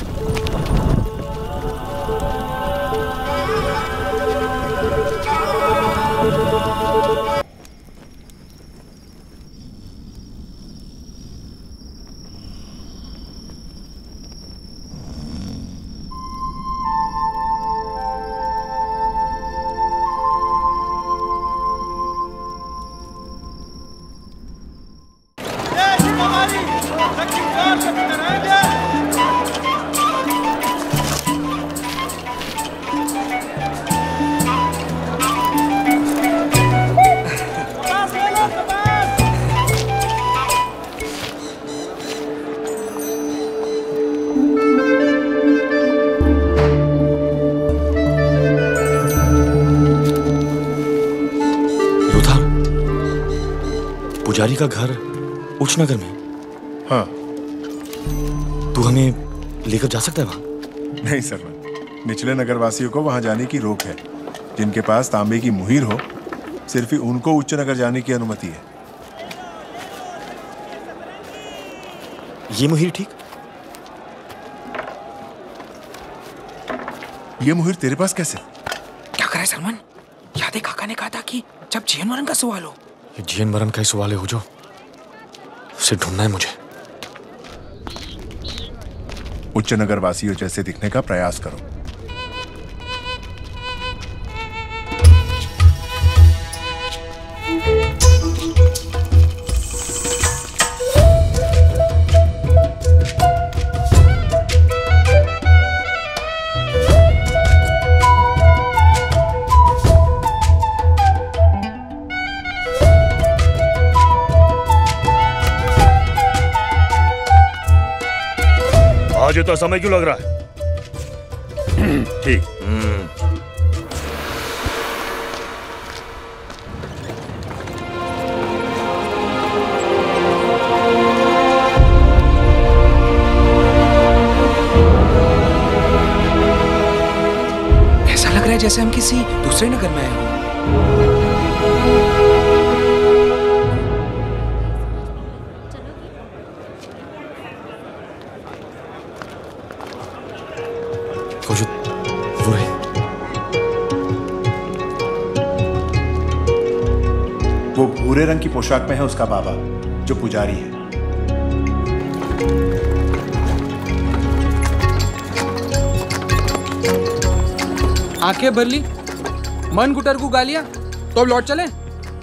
पुजारी का घर उच्चनगर में? हाँ। तू हमें लेकर जा सकता है वहां? नहीं सरवन, निचले नगरवासियों को वहां जाने की रोक है। जिनके पास तांबे की मुहीर हो सिर्फ ही उनको उच्च नगर जाने की अनुमति है। ये मुहीर ठीक? ये मुहिर तेरे पास कैसे? क्या करे सलमान? याद है काका ने कहा था कि जब जीवन मरण का सवाल हो। ये जीवन मरण का ही सवाल है हो जो उसे ढूंढना है मुझे। उच्च नगर वासियों जैसे दिखने का प्रयास करो। आज तो समय क्यों लग रहा है? ठीक। ऐसा लग रहा है जैसे हम किसी दूसरे नगर में आए हो। वो भूरे रंग की पोशाक में है उसका बाबा जो पुजारी है। आंखें भर ली, मन गुटर को गालियां, तो अब लौट चले।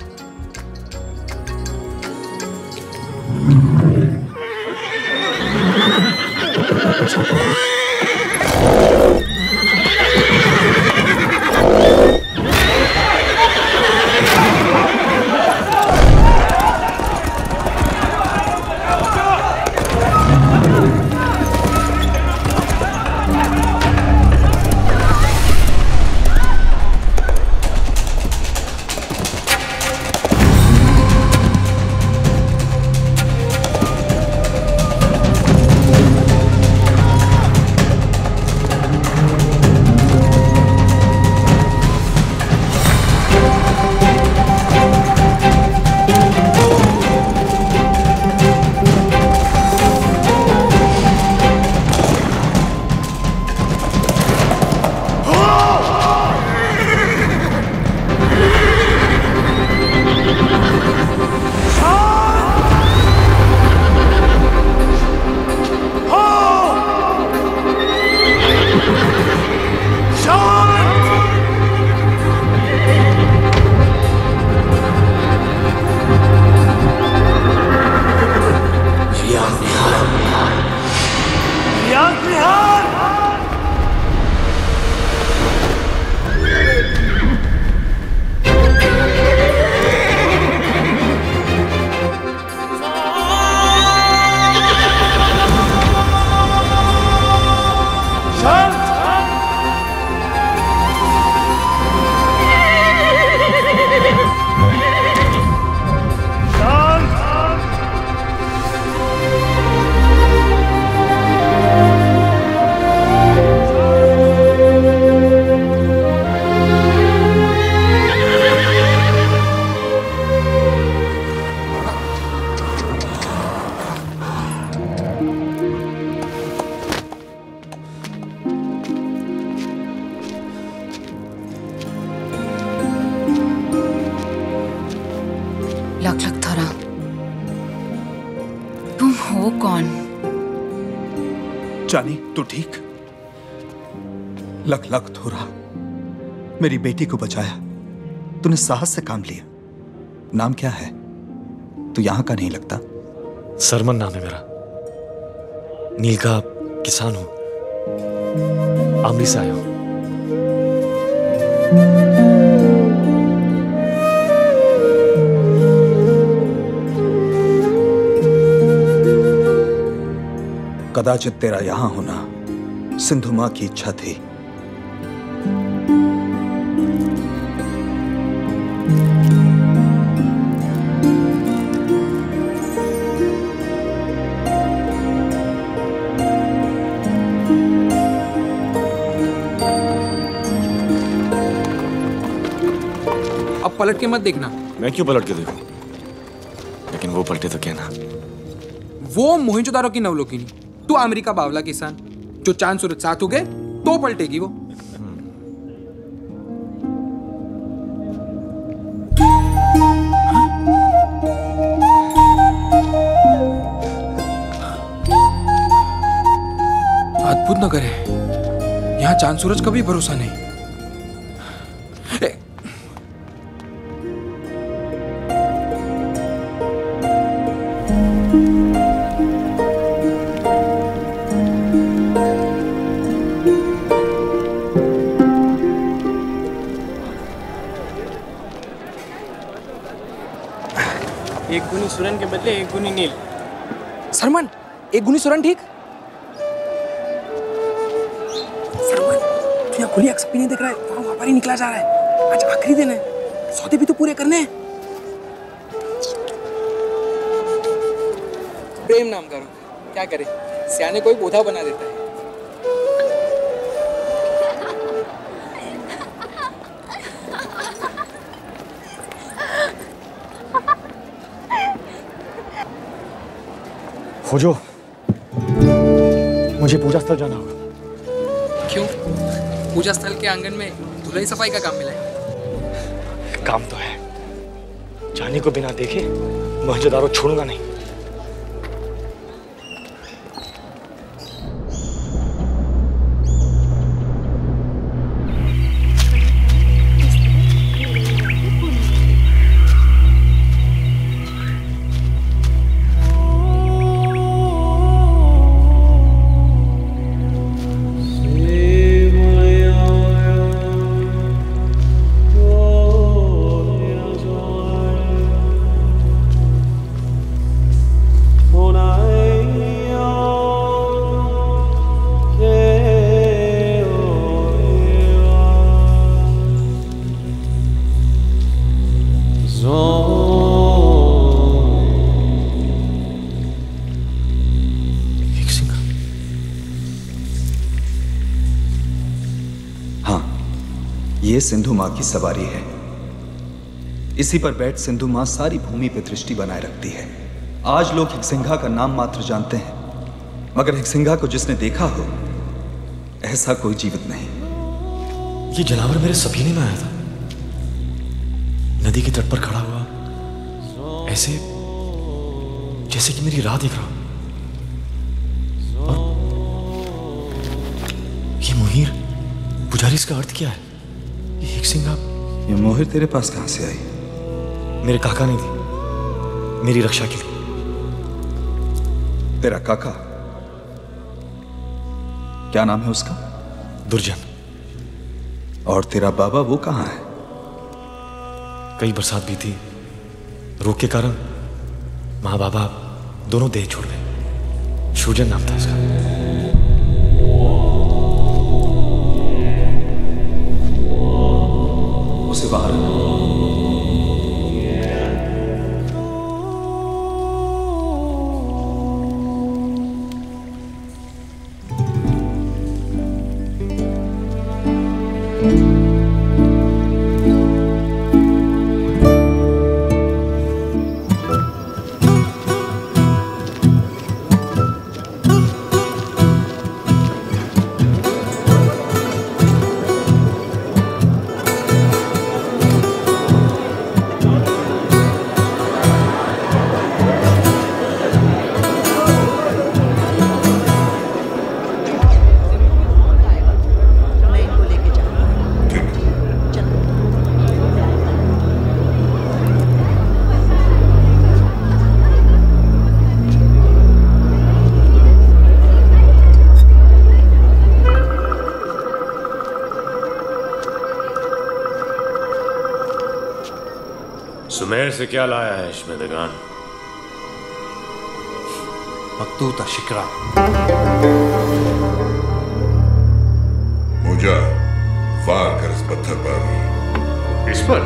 लक लक थोरा, तुम हो कौन? जानी तू ठीक? लख लख थोरा, मेरी बेटी को बचाया। तूने साहस से काम लिया। नाम क्या है? तू यहां का नहीं लगता। सरमन नाम है मेरा। नील का किसान हूं, आमरी से आया हूं। कदाचित तेरा यहां होना सिंधु मां की इच्छा थी। अब पलट के मत देखना। मैं क्यों पलट के देखूं? लेकिन वो पलटे तो क्या ना। वो मोहिंजोदारो की नवलोकिनी, तू अमेरिका बावला किसान। जो चांद सूरज साथ हो गए तो पलटेगी वो। नगर है, यहाँ चांद सूरज का भी भरोसा नहीं। ए, एक गुनी सुरन के बदले एक गुनी नील। सरमन, एक गुनी सुरन ठीक? सरमन, तू यहाँ खुली आंख से नहीं देख रहा है, वहाँ व्यापारी निकला जा रहा है। आज आखिरी दिन है, सौदे भी तो पूरे करने हैं। प्रेम नाम का रोग, क्या करे, सियाने कोई बोधा बना देता है। खोजो, मुझे पूजा स्थल जाना होगा। क्यों? पूजा स्थल के आंगन में धुलाई सफाई का काम मिला है। काम तो है, जाने को बिना देखे मोहनजोदारो छोड़ूंगा नहीं। ये सिंधु माँ की सवारी है। इसी पर बैठ सिंधु माँ सारी भूमि पर दृष्टि बनाए रखती है। आज लोग हिक्सिंघा का नाम मात्र जानते हैं, मगर हिक्सिंघा को जिसने देखा हो ऐसा कोई जीवित नहीं। ये जनावर मेरे सपने में आया था, नदी के तट पर खड़ा हुआ, ऐसे जैसे कि मेरी राह देख रहा। और ये मोहिर, पुजारी, इसका अर्थ क्या है? ये हिक्सिंघा, ये मोहिर तेरे पास कहां से आई? मेरे काका ने दी, मेरी रक्षा के लिए। तेरा काका? क्या नाम है उसका? दुर्जन। और तेरा बाबा वो कहां है? कई बरसात भी थी, रोग के कारण माँ बाबा दोनों देह छोड़ गए। शूजन नाम था उसका। उसे बाहर सुमेर से क्या लाया है इश्मेदगान? मकतूता शिकरा। मुझा वार कर इस पत्थर पर। इस पर?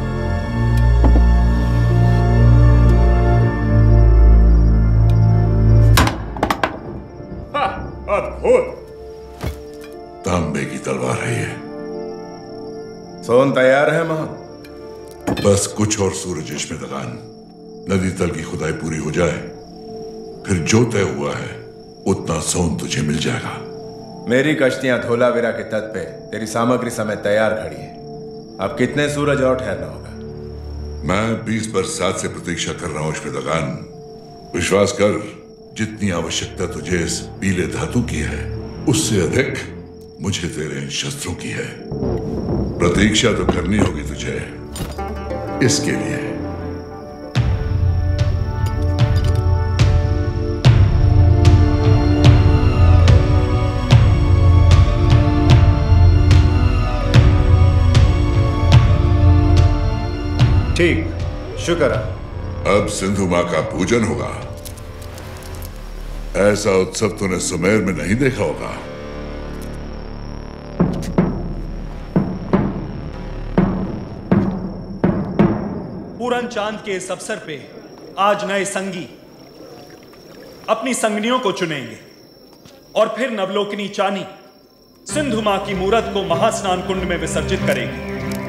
अद्भुत! तांबे की तलवार है ये। सोन तैयार है मां? बस कुछ और सूरज इश्मेदगान, नदी तल की खुदाई पूरी हो जाए, फिर जो तय हुआ है उतना सोन तुझे मिल जाएगा। मेरी कश्तियां धोलावीरा के तट पे तेरी सामग्री समेत तैयार खड़ी है। अब कितने सूरज और ठहरना होगा? मैं बीस बरसात से प्रतीक्षा कर रहा हूं इश्मेदगान। विश्वास कर, जितनी आवश्यकता तुझे इस पीले धातु की है उससे अधिक मुझे तेरे इन शस्त्रों की है। प्रतीक्षा तो करनी होगी तुझे इसके लिए। ठीक, शुक्र है। अब सिंधु मां का पूजन होगा। ऐसा उत्सव तूने सुमेर में नहीं देखा होगा। पूरन चांद के इस अवसर पे आज नए संगी अपनी संगनियों को चुनेंगे और फिर नवलोकनी चानी सिंधु मां की मूरत को महास्नान कुंड में विसर्जित करेंगे।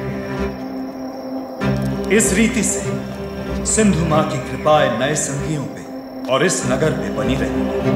इस रीति से सिंधु मां की कृपाएं नए संगियों पे और इस नगर पे बनी रहेगी।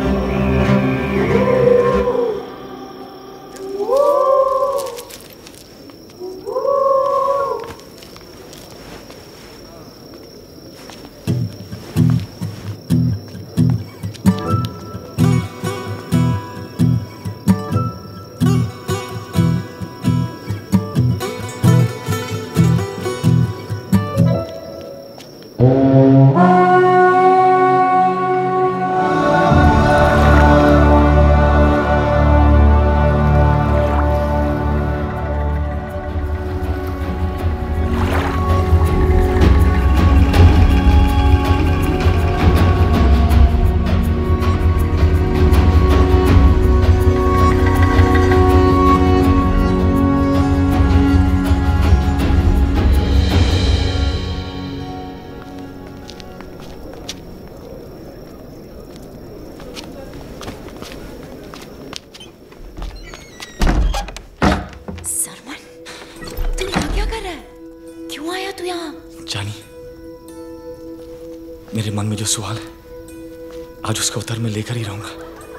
मेरे मन में जो सवाल है आज उसका उत्तर मैं लेकर ही रहूंगा।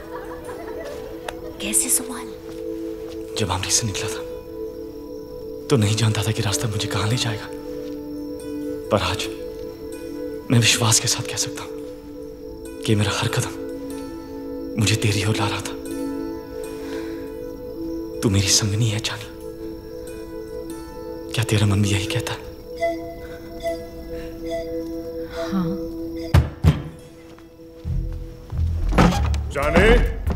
कैसे सवाल? जब आमरी से निकला था तो नहीं जानता था कि रास्ता मुझे कहां ले जाएगा, पर आज मैं विश्वास के साथ कह सकता हूं कि मेरा हर कदम मुझे तेरी ओर ला रहा था। तू मेरी संगनी है जानी, क्या तेरा मन भी यही कहता है? हाँ। जानी,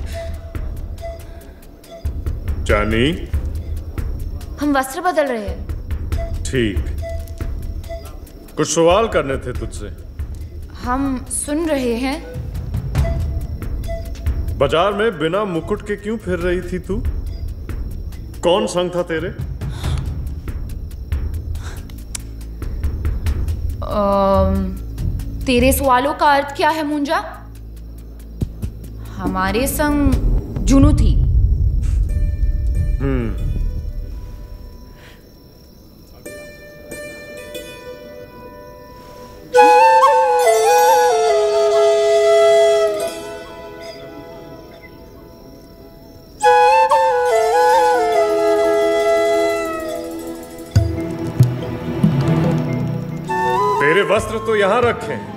जानी, हम वस्त्र बदल रहे हैं। ठीक, कुछ सवाल करने थे तुझसे। हम सुन रहे हैं। बाजार में बिना मुकुट के क्यों फिर रही थी तू? कौन संग था तेरे? आम, तेरे सवालों का अर्थ क्या है मुंजा? हमारे संग जुनू थी। हम्म। तेरे वस्त्र तो यहां रखे हैं।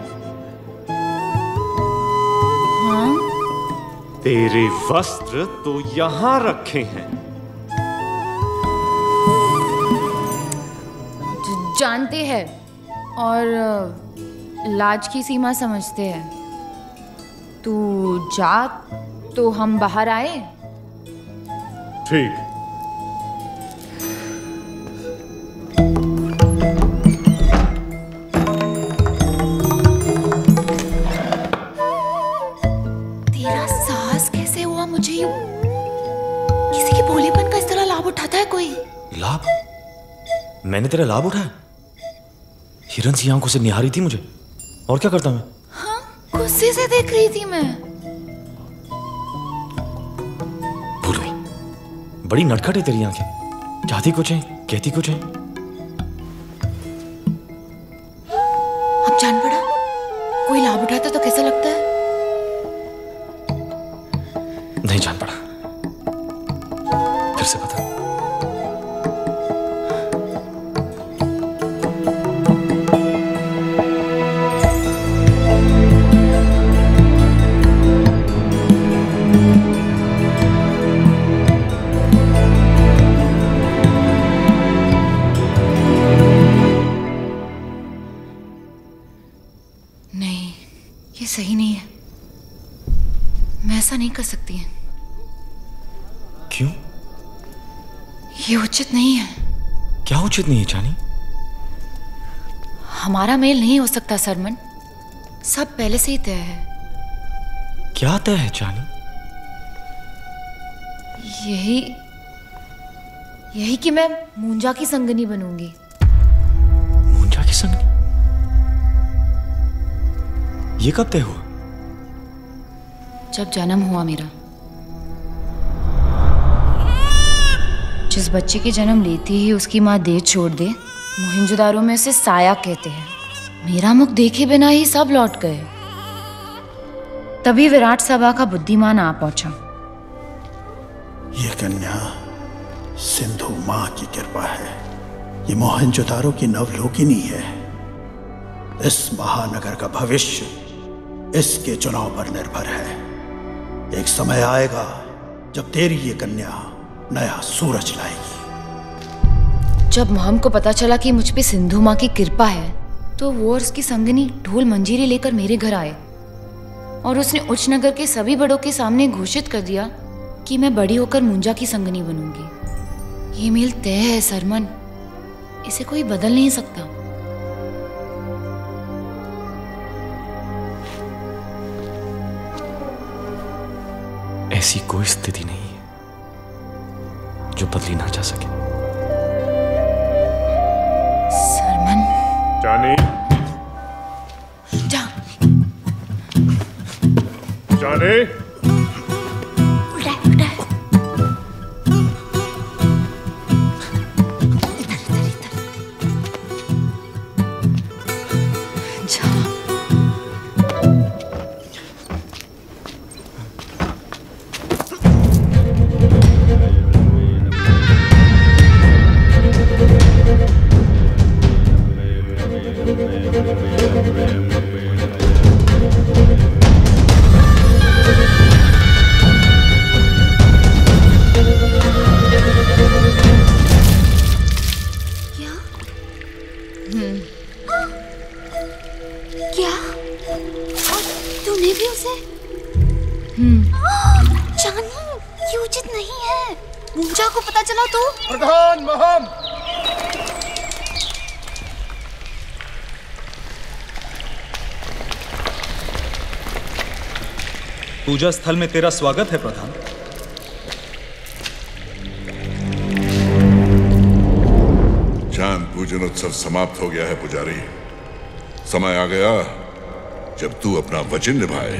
हाँ? तेरे वस्त्र तो यहां रखे हैं। जानते हैं और लाज की सीमा समझते हैं। तू जा तो हम बाहर आए। ठीक। तेरा साहस कैसे हुआ मुझे यूं? किसी के भोलेपन का इस तरह लाभ उठाता है कोई? लाभ? मैंने तेरा लाभ उठाया? हिरन सी आंखों से निहारी थी मुझे, और क्या करता मैं? हाँ, गुस्से से देख रही थी मैं। भूल गई, बड़ी नटखट है तेरी आंखें, चाहती कुछ है कहती कुछ है। अब जान पड़ा कोई लाभ उठाता तो कैसा लगता है? नहीं जान पड़ा, फिर से बता। सही नहीं है। मैं ऐसा नहीं कर सकती। क्यों? ये उचित नहीं है। क्या उचित नहीं है चानी? हमारा मेल नहीं हो सकता सरमन, सब पहले से ही तय है। क्या तय है चानी? यही यही कि मैं मूंजा की संगनी बनूंगी। मूंजा की संगनी? ये कब तय हुआ? जब जन्म हुआ मेरा। जिस बच्चे के जन्म लेते ही उसकी माँ देह छोड़ दे, मोहिंजोदारो में उसे साया कहते हैं। मेरा मुख देखे बिना ही सब लौट गए। तभी विराट सभा का बुद्धिमान आ पहुंचा। ये कन्या सिंधु माँ की कृपा है। ये मोहनजोदारो की नवलोकिनी है। इस महानगर का भविष्य इसके चुनाव पर निर्भर है। एक समय आएगा जब तेरी ये कन्या नया सूरज लाएगी। जब हमको पता चला कि मुझ पे सिंधु माँ की कृपा है, तो वो और उसकी संगनी ढोल मंजीरे लेकर मेरे घर आए और उसने उच्च नगर के सभी बड़ों के सामने घोषित कर दिया कि मैं बड़ी होकर मुंजा की संगनी बनूंगी। ये मेल तय है सरमन, इसे कोई बदल नहीं सकता। ऐसी कोई स्थिति नहीं है जो बदली ना जा सके। सरमन। जानी। जा। जानी। उड़ा, उड़ा। क्या? और तूने भी उसे? जानी, ये उचित नहीं है। मुंजा को पता चला तो? प्रधान महम। पूजा स्थल में तेरा स्वागत है प्रधान। चांद पूजन उत्सव समाप्त हो गया है पुजारी। समय आ गया जब तू अपना वचन निभाए।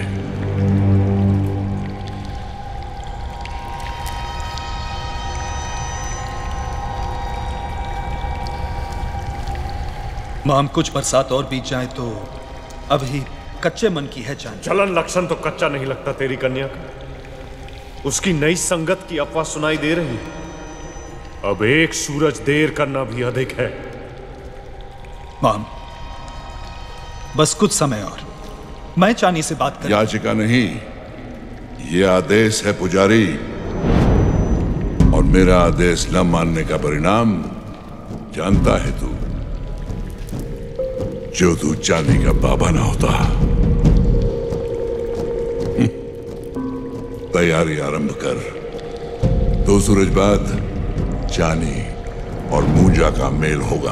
माम कुछ बरसात और बीत जाए तो अभी कच्चे मन की है चांद। चलन लक्षण तो कच्चा नहीं लगता तेरी कन्या का। उसकी नई संगत की अफवाह सुनाई दे रही है। अब एक सूरज देर करना भी अधिक है। माम बस कुछ समय और, मैं चानी से बात कर। याचिका नहीं, ये आदेश है पुजारी। और मेरा आदेश न मानने का परिणाम जानता है तू। जो तू चांदी का बाबा ना होता। तैयारी आरंभ कर। दो सूरज बाद चानी और मूंजा का मेल होगा।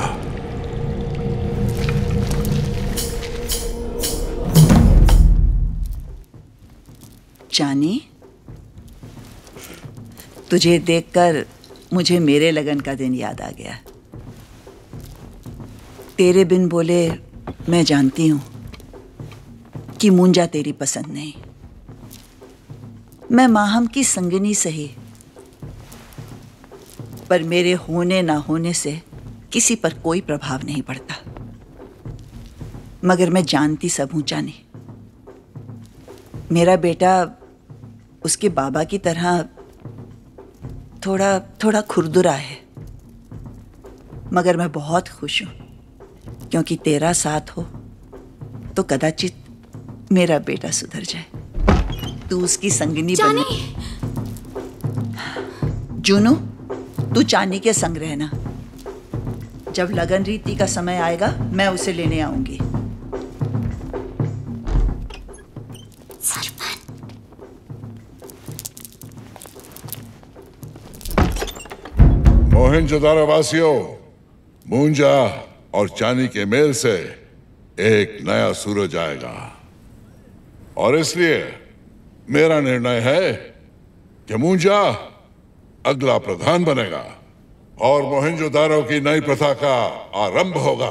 चानी, तुझे देखकर मुझे मेरे लगन का दिन याद आ गया। तेरे बिन बोले मैं जानती हूं कि मूंजा तेरी पसंद नहीं। मैं माहम की संगनी सही, पर मेरे होने ना होने से किसी पर कोई प्रभाव नहीं पड़ता। मगर मैं जानती सब हूं चानी। मेरा बेटा उसके बाबा की तरह थोड़ा थोड़ा खुरदुरा है, मगर मैं बहुत खुश हूं क्योंकि तेरा साथ हो तो कदाचित मेरा बेटा सुधर जाए। तू उसकी संगनी बन। जूनू, तू चानी के संग रहना। जब लगन रीति का समय आएगा मैं उसे लेने आऊंगी। मोहनजोदारो वासियों, मूंजा और चानी के मेल से एक नया सूरज आएगा और इसलिए मेरा निर्णय है कि मूंजा अगला प्रधान बनेगा और मोहनजोदारो की नई प्रथा का आरंभ होगा।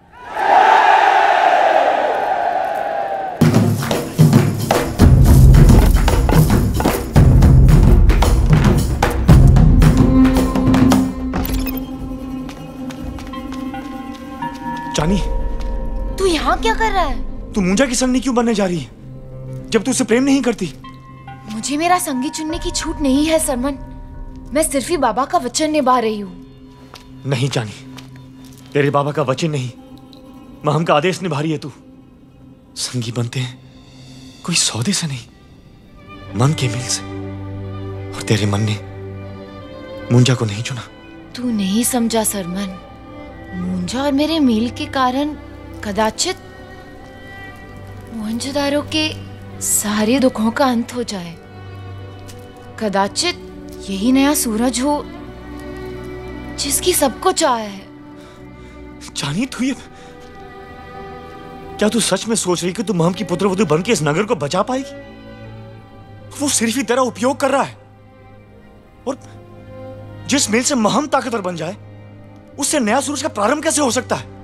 चानी, तू यहाँ क्या कर रहा है? तू मूंजा की संगनी क्यों बनने जा रही है जब तू उसे प्रेम नहीं करती? मुझे मेरा संगी चुनने की छूट नहीं है सरमन। मैं सिर्फ ही बाबा का वचन निभा रही हूँ। नहीं चानी, तेरे बाबा का वचन नहीं, महम का आदेश निभा रही है तू। संगी बनते हैं कोई सौदे से नहीं, मन के मेल से, और तेरे मन ने मूंजा को नहीं चुना। तू नहीं समझा सरमन। मूंजा और मेरे मेल के कारण कदाचित मोहनजोदारो के सारे दुखों का अंत हो जाए। कदाचित यही नया सूरज हो जिसकी सबको चाह है। चानी, तू ये क्या तू सच में सोच रही कि तू महम की पुत्रवधू बनके इस नगर को बचा पाएगी? वो सिर्फ ही तेरा उपयोग कर रहा है, और जिस मेल से महम ताकतवर बन जाए उससे नया सूरज का प्रारंभ कैसे हो सकता है?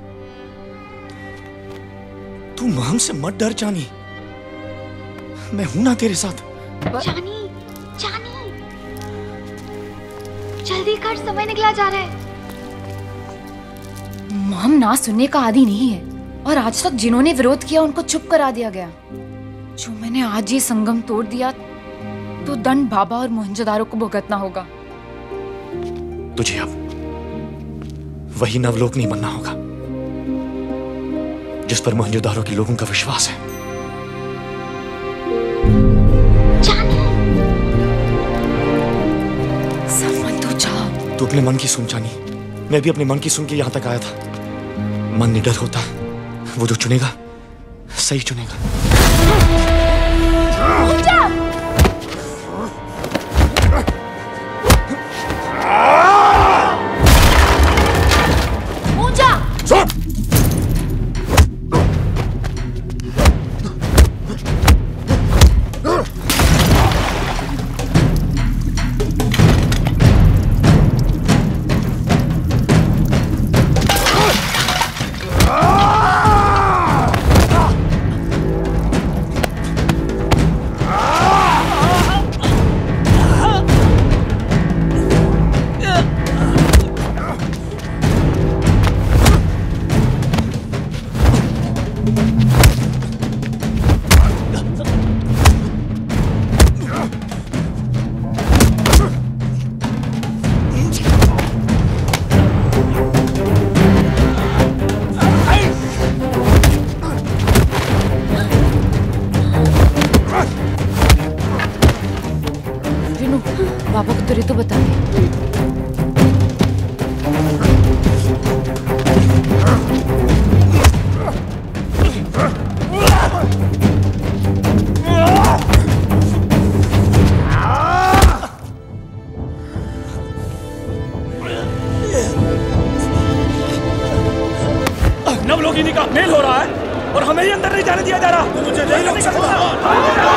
तू महम से मत डर चानी, मैं हूं ना तेरे साथ। चानी, चानी, जल्दी कर, समय निकला जा रहा है। महम ना सुनने का आदी नहीं है, और आज तक जिन्होंने विरोध किया उनको चुप करा दिया गया। जो मैंने आज ये संगम तोड़ दिया तो दंड बाबा और मोहनजोदारो को भुगतना होगा। तुझे अब वही नवलोक नहीं बनना होगा जिस पर मोहनजोदारो के लोगों का विश्वास है। सरमन, तू जा। तू अपने मन की सुन चानी, मैं भी अपने मन की सुन के यहां तक आया था। मन निडर होता, वो जो चुनेगा सही चुनेगा। बाबा को तुरे तो बता दे। नवलोकिनी का मेल हो रहा है और हमें ही अंदर नहीं जाने दिया जा रहा। तो मुझे नहीं रोक सकता।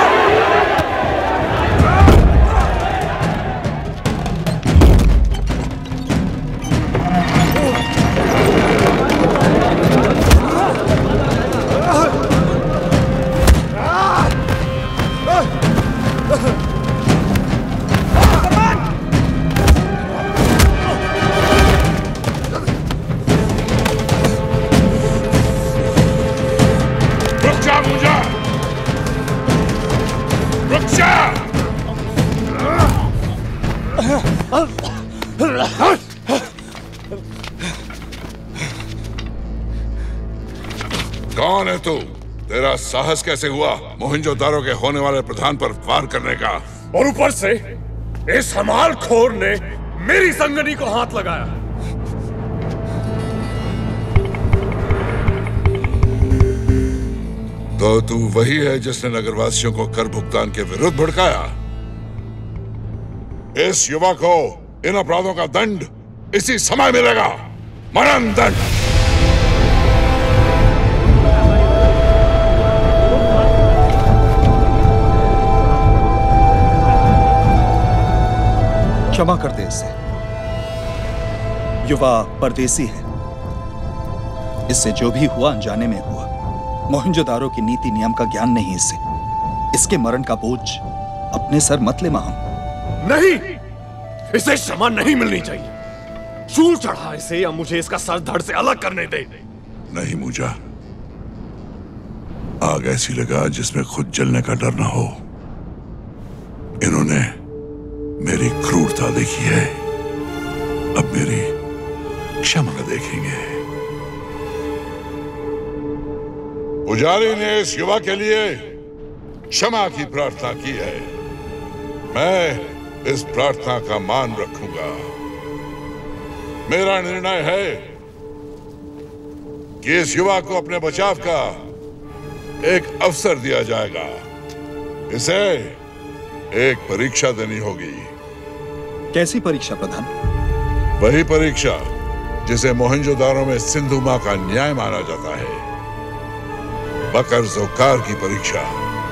कौन है तू? तेरा साहस कैसे हुआ मोहनजोदारो के होने वाले प्रधान पर वार करने का? और ऊपर से इस हमालखोर ने मेरी संगनी को हाथ लगाया। तो तू वही है जिसने नगरवासियों को कर भुगतान के विरुद्ध भड़काया। इस युवा को इन अपराधों का दंड इसी समय मिलेगा मरण दंड। क्षमा कर दे इसे। युवा परदेसी है। इससे जो भी हुआ अनजाने में हुआ। मोहनजोदारो की नीति नियम का ज्ञान नहीं इसे। इसके मरण का बोझ अपने सर मत ले माहम। नहीं, इसे क्षमा नहीं मिलनी चाहिए। शूल चढ़ा इसे या मुझे इसका सर धड़ से अलग करने दे। नहीं मूजा, आग ऐसी लगा जिसमें खुद जलने का डर ना हो। इन्होंने मेरी क्रूरता देखी है, अब मेरी क्षमा देखेंगे। पुजारी ने इस युवा के लिए क्षमा की प्रार्थना की है। मैं इस प्रार्थना का मान रखूंगा। मेरा निर्णय है कि इस युवा को अपने बचाव का एक अवसर दिया जाएगा। इसे एक परीक्षा देनी होगी। कैसी परीक्षा प्रधान? वही परीक्षा जिसे मोहनजोदारो में सिंधु मां का न्याय माना जाता है। बकर ज़ोकार की परीक्षा।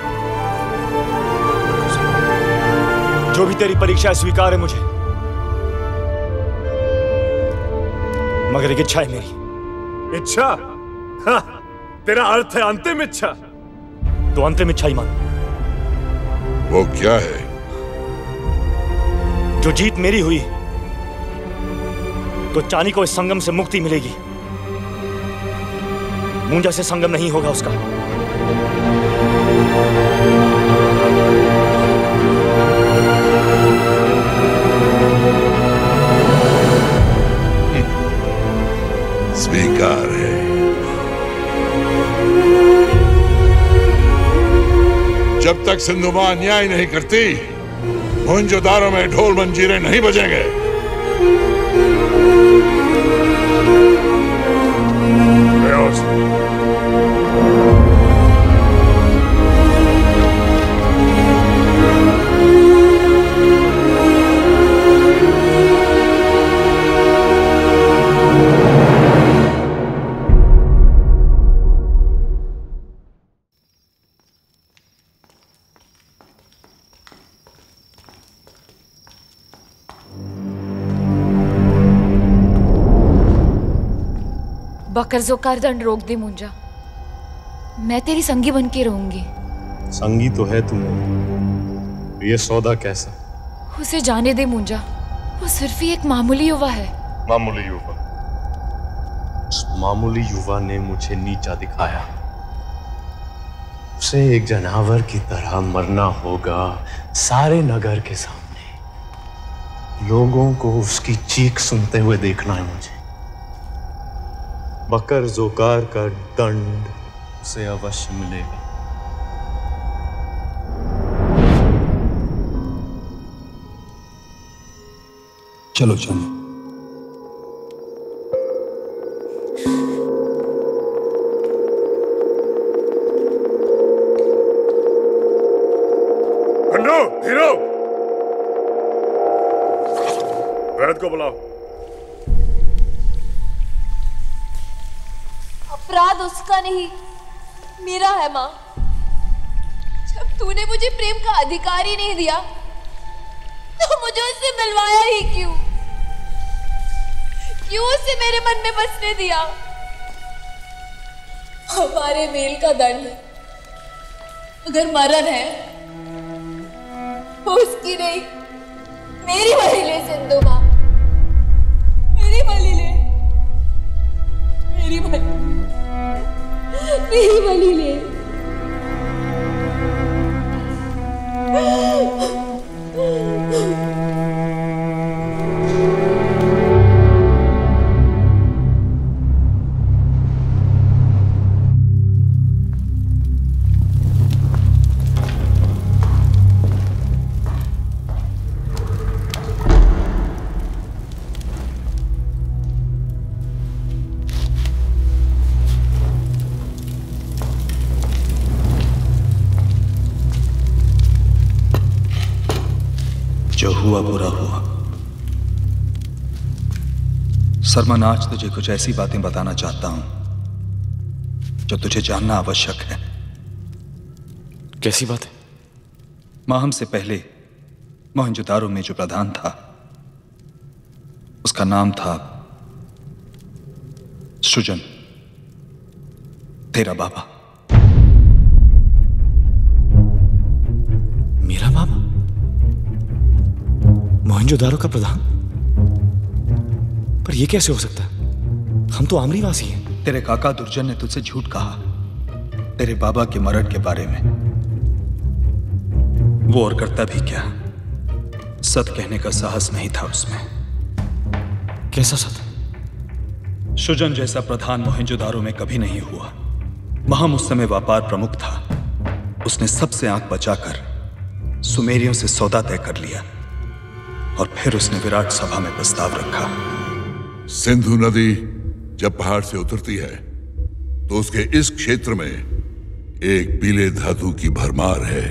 जो भी तेरी परीक्षा स्वीकार है मुझे, मगर एक इच्छा है मेरी। इच्छा? हाँ, तेरा अर्थ है अंतिम इच्छा। तो अंतिम इच्छा ही मान। वो क्या है? जो जीत मेरी हुई तो चानी को इस संगम से मुक्ति मिलेगी। मुंजा से संगम नहीं होगा उसका। स्वीकार है। जब तक सिंधु मां न्याय नहीं करती, मोहनजोदारो में ढोल मंजीरे नहीं बजेंगे। बकर ज़ोकार दंड रोक दे मुंजा। मैं तेरी संगी बन के रहूंगी। संगी तो है तुम, ये सौदा कैसा? उसे जाने दे मुंजा। वो सिर्फ ही एक मामूली युवा है। मामूली युवा? उस मामूली युवा ने मुझे नीचा दिखाया। उसे एक जानवर की तरह मरना होगा सारे नगर के सामने। लोगों को उसकी चीख सुनते हुए देखना है मुझे। बकर ज़ोकार का दंड उसे अवश्य मिलेगा। चलो चलो। खंडो, हीरो, वैद को बुलाओ। अपराध उसका नहीं, मेरा है माँ। जब तूने मुझे प्रेम का अधिकार ही नहीं दिया, तो मुझे उससे मिलवाया ही क्यों? क्यों उसे मेरे मन में बसने दिया? हमारे मेल का दंड अगर मरण है, तो उसकी नहीं, मेरी बलि ले सिंधु माँ। मेरी बलि ले, मेरी बलि, मेरी बलि ले। सरमन, आज तुझे कुछ ऐसी बातें बताना चाहता हूं जो तुझे जानना आवश्यक है। कैसी बात है? माहम से पहले मोहनजोदारो में जो प्रधान था उसका नाम था सृजन, तेरा बाबा। मेरा बाबा मोहनजोदारो का प्रधान? पर यह कैसे हो सकता है? हम तो आमरी वासी हैं। तेरे काका दुर्जन ने तुझसे झूठ कहा तेरे बाबा के मरण के बारे में। वो और करता भी क्या, सत कहने का साहस नहीं था उसमें। कैसा सत? सृजन जैसा प्रधान मोहनजोदारो में कभी नहीं हुआ। माहम उस समय व्यापार प्रमुख था। उसने सबसे आंख बचाकर सुमेरियों से सौदा तय कर लिया और फिर उसने विराट सभा में प्रस्ताव रखा। सिंधु नदी जब पहाड़ से उतरती है तो उसके इस क्षेत्र में एक पीले धातु की भरमार है,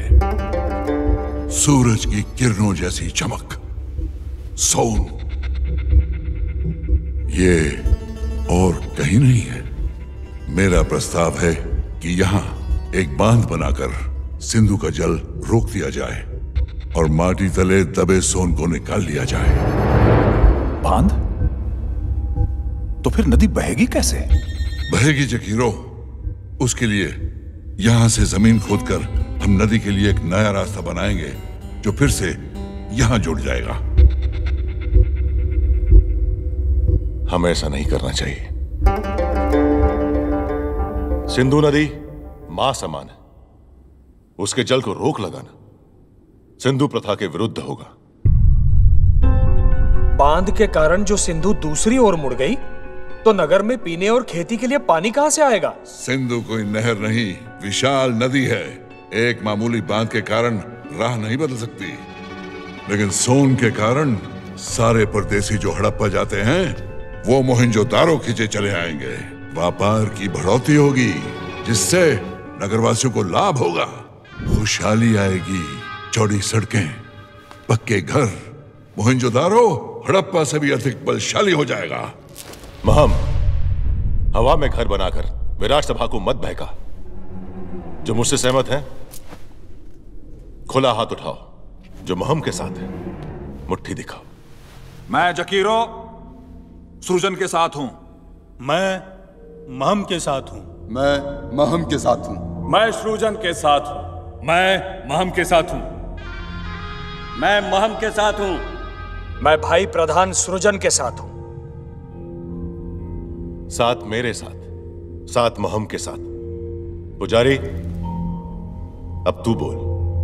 सूरज की किरणों जैसी चमक, सोन। ये और कहीं नहीं है। मेरा प्रस्ताव है कि यहां एक बांध बनाकर सिंधु का जल रोक दिया जाए और माटी तले दबे सोन को निकाल लिया जाए। बांध? तो फिर नदी बहेगी कैसे? बहेगी जकीरो। उसके लिए यहां से जमीन खोदकर हम नदी के लिए एक नया रास्ता बनाएंगे जो फिर से यहां जुड़ जाएगा। हमें ऐसा नहीं करना चाहिए। सिंधु नदी मां समान है, उसके जल को रोक लगाना सिंधु प्रथा के विरुद्ध होगा। बांध के कारण जो सिंधु दूसरी ओर मुड़ गई तो नगर में पीने और खेती के लिए पानी कहां से आएगा? सिंधु कोई नहर नहीं, विशाल नदी है। एक मामूली बांध के कारण राह नहीं बदल सकती, लेकिन सोन के कारण सारे परदेसी जो हड़प्पा जाते हैं वो मोहनजोदारो खींचे चले आएंगे। व्यापार की बढ़ोतरी होगी जिससे नगरवासियों को लाभ होगा, खुशहाली आएगी, चौड़ी सड़कें, पक्के घर। मोहनजोदारो हड़प्पा से भी अधिक बलशाली हो जाएगा। महम, हवा में घर बनाकर विराट सभा को मत बहका। जो मुझसे सहमत है खुला हाथ उठाओ, जो महम के साथ है मुट्ठी दिखाओ। मैं जकीरो सृजन के साथ हूं। मैं महम के साथ हूं। मैं महम के साथ हूं। मैं सृजन के साथ हूं। मैं महम के साथ हूं। मैं महम के साथ हूं। मैं भाई प्रधान सृजन के साथ हूं। साथ मेरे साथ, साथ महम के साथ। पुजारी, अब तू बोल।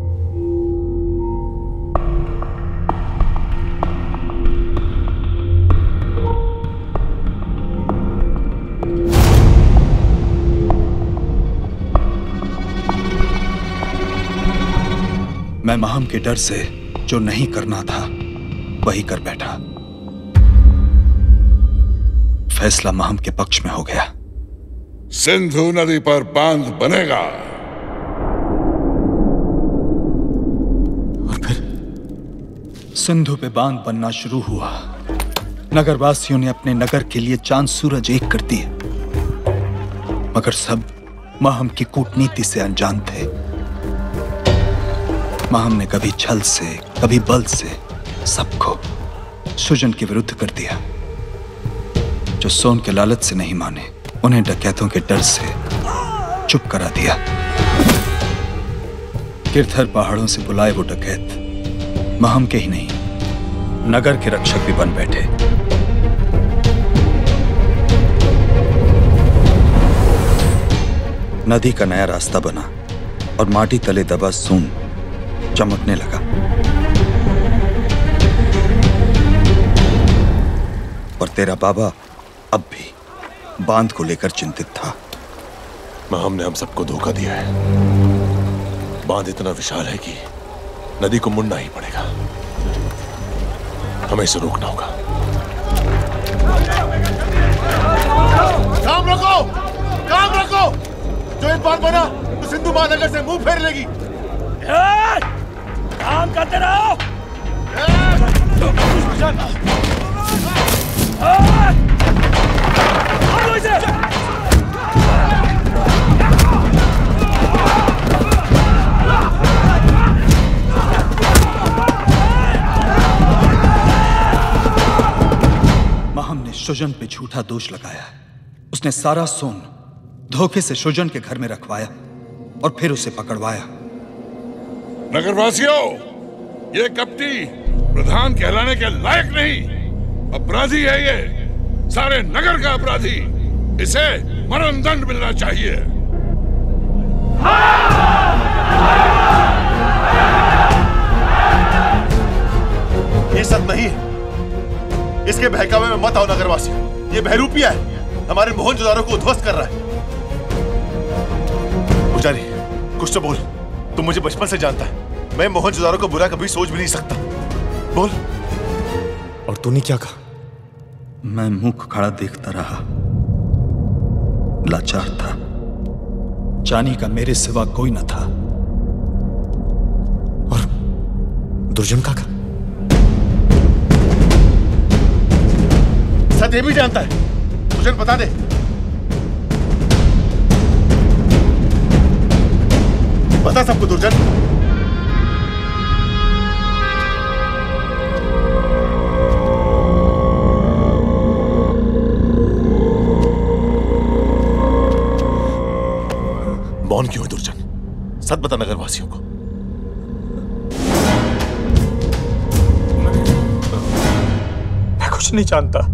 मैं महम के डर से जो नहीं करना था वही कर बैठा। फैसला महम के पक्ष में हो गया। सिंधु नदी पर बांध बनेगा। और फिर सिंधु पे बांध बनना शुरू हुआ। नगरवासियों ने अपने नगर के लिए चांद सूरज एक कर दिए, मगर सब महम की कूटनीति से अनजान थे। महम ने कभी छल से कभी बल से सबको सृजन के विरुद्ध कर दिया। जो सोन के लालच से नहीं माने उन्हें डकैतों के डर से चुप करा दिया। गिरधर पहाड़ों से बुलाए वो डकैत महम के ही नहीं नगर के रक्षक भी बन बैठे। नदी का नया रास्ता बना और माटी तले दबा सोन चमकने लगा। और तेरा बाबा अब भी बांध को लेकर चिंतित था। महम ने हम सबको धोखा दिया है। बांध इतना विशाल है कि नदी को मुड़ना ही पड़ेगा। हमें इसे रोकना होगा। काम रखो, काम रखो। जो ये बांध बना तो सिंधु महानगर से मुंह फेर लेगी। काम करते रहो। सृजन पे झूठा दोष लगाया। उसने सारा सोन धोखे से सृजन के घर में रखवाया और फिर उसे पकड़वाया। नगरवासियों, ये कपटी प्रधान कहलाने के लायक नहीं, अपराधी है ये, सारे नगर का अपराधी। इसे मरण दंड मिलना चाहिए। ये सब नहीं है, इसके बहकावे में मत आओ नगरवासियों। ये बहरूपिया है, हमारे मोहनजोदारो को उद्ध्वस्त कर रहा है। पुजारी, कुछ तो बोल, तुम मुझे बचपन से जानता है, मैं मोहनजोदारो को बुरा कभी सोच भी नहीं सकता। बोल। और तूने क्या कहा? मैं मुख खड़ा देखता रहा, लाचार था। जानी का मेरे सिवा कोई न था। और दुर्जन काका? सत्य भी जानता है, तुझे बता दे। बता सबको दुर्जन। मौन क्यों है दुर्जन? सच बता नगरवासियों को। मैं कुछ नहीं जानता।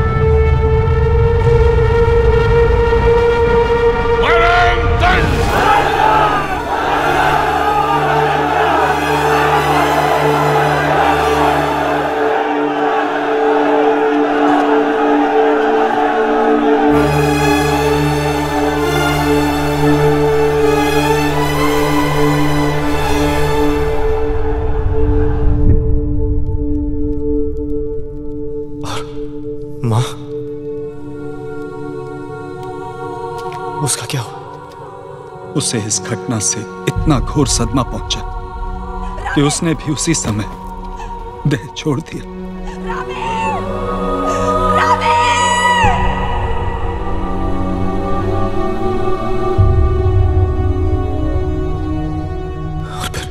उसका क्या हुआ? उसे इस घटना से इतना घोर सदमा पहुंचा कि उसने भी उसी समय देह छोड़ दिया। और फिर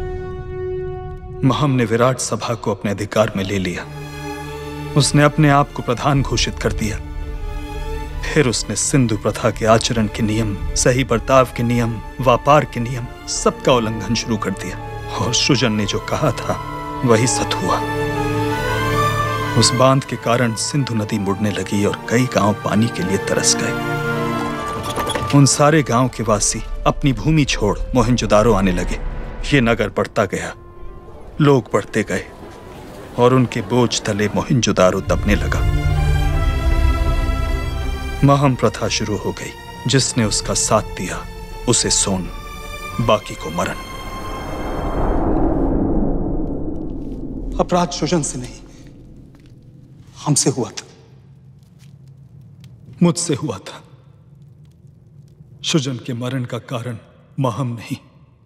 महम ने विराट सभा को अपने अधिकार में ले लिया। उसने अपने आप को प्रधान घोषित कर दिया। फिर उसने सिंधु प्रथा के आचरण के नियम, सही बर्ताव के नियम, व्यापार के नियम, सबका उल्लंघन शुरू कर दिया। और सृजन ने जो कहा था वही सत हुआ। उस बांध के कारण सिंधु नदी मुड़ने लगी और कई गांव पानी के लिए तरस गए। उन सारे गांव के वासी अपनी भूमि छोड़ मोहनजोदारो आने लगे। ये नगर बढ़ता गया, लोग बढ़ते गए और उनके बोझ तले मोहनजोदारो दबने लगा। महम प्रथा शुरू हो गई। जिसने उसका साथ दिया उसे सोन, बाकी को मरण। अपराध सृजन से नहीं, हमसे हुआ था। मुझसे हुआ था। सृजन के मरण का कारण महम नहीं,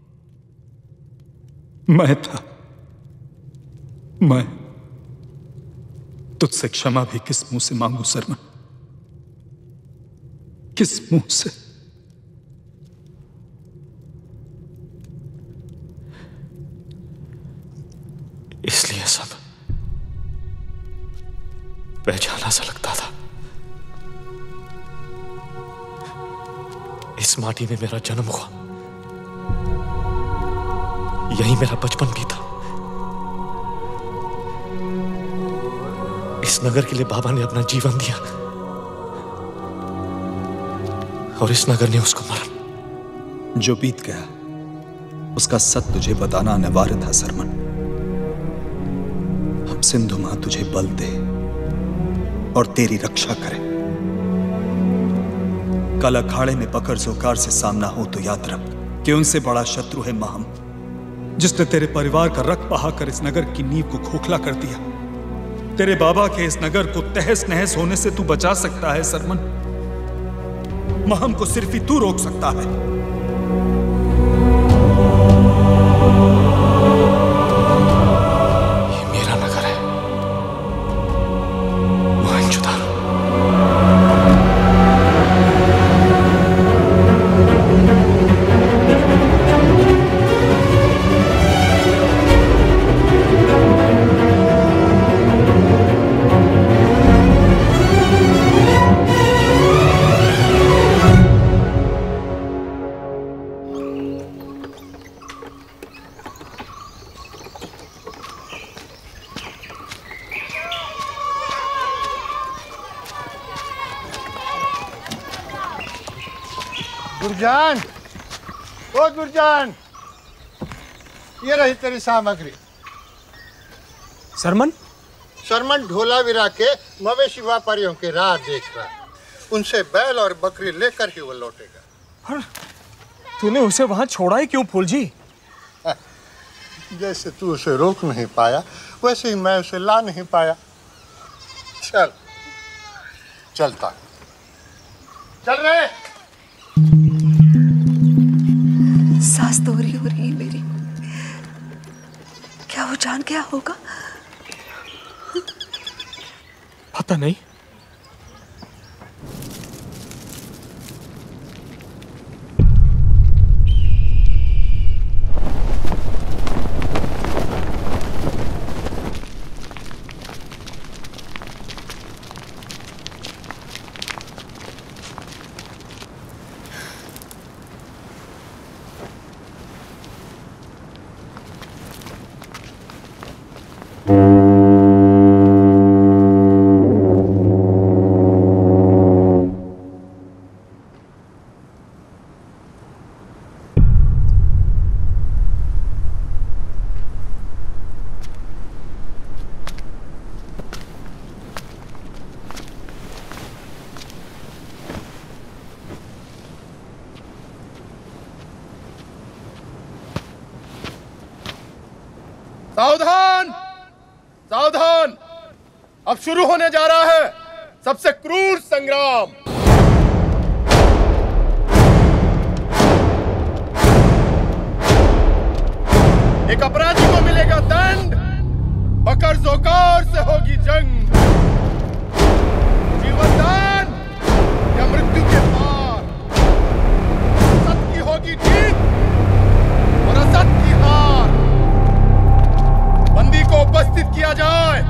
मैं था। मैं तुझसे क्षमा भी किस मुंह से मांगू सरमन? किस मुंह से? इसलिए सब पहचाना सा लगता था। इस माटी में मेरा जन्म हुआ, यही मेरा बचपन भी था। इस नगर के लिए बाबा ने अपना जीवन दिया और इस नगर ने उसको मरण। जो बीत गया उसका सत्य तुझे बताना अनिवार्य था सरमन। अब सिंधु मां तुझे बल दे और तेरी रक्षा करे। कल अखाड़े में बकर जोकार से सामना हो तो याद रख कि उनसे बड़ा शत्रु है महम, जिसने तेरे परिवार का रक्त बहाकर इस नगर की नींव को खोखला कर दिया। तेरे बाबा के इस नगर को तहस नहस होने से तू बचा सकता है सरमन। महम को सिर्फ ही तू रोक सकता है। ये मेरा नगर है, मोहनजोदारो। गुरजान, ओ गुरजान, ये रही तेरी सामग्री। सरमन? सरमन ढोलावीरा के मवेशी व्यापारियों की राह देख रहा है। उनसे बैल और बकरी लेकर ही वो लौटेगा। तूने उसे वहां छोड़ा ही क्यों, फूल जी? जैसे तू उसे रोक नहीं पाया, वैसे ही मैं उसे ला नहीं पाया। चल, चलता चल रहे। सांस दोहरी हो रही है मेरी। क्या वो जान गया होगा? पता नहीं। सावधान, सावधान, अब शुरू होने जा रहा है सबसे क्रूर संग्राम। एक अपराधी को मिलेगा दंड, बकर जोकार से होगी जंग। जीवनदान या मृत्यु के पार, सत की होगी जीत और असत की हार। बंदी को उपस्थित किया जाए।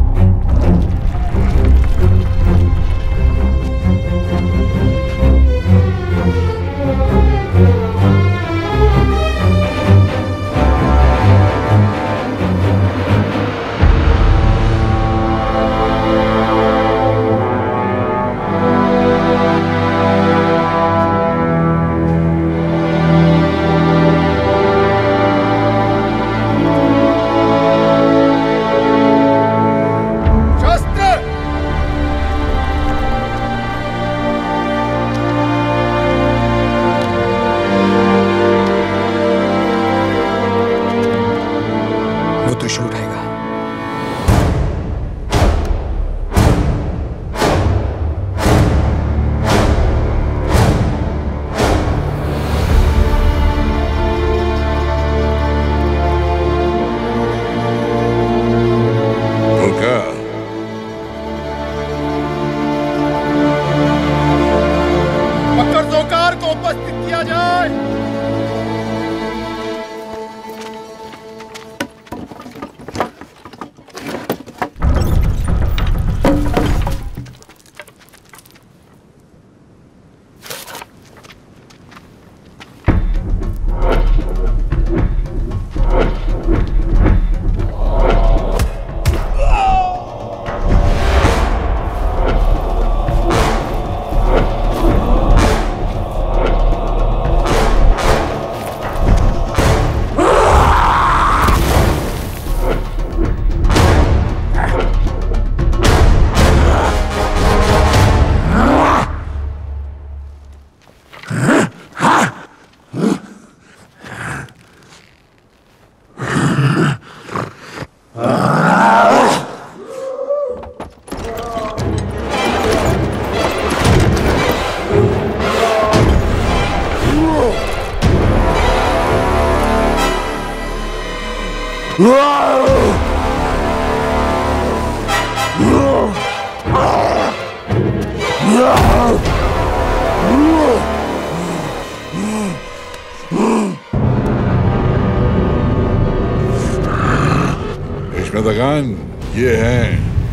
पेशमेदगान, ये हैं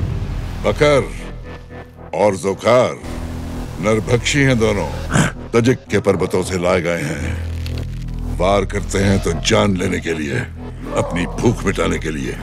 बकर और जोकार। नरभक्षी हैं दोनों, तजिक के पर्वतों से लाए गए हैं। वार करते हैं तो जान लेने के लिए, अपनी भूख मिटाने के लिए।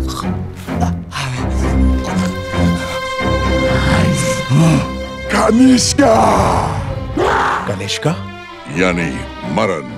कनिष्का। कनिष्का यानी मरण।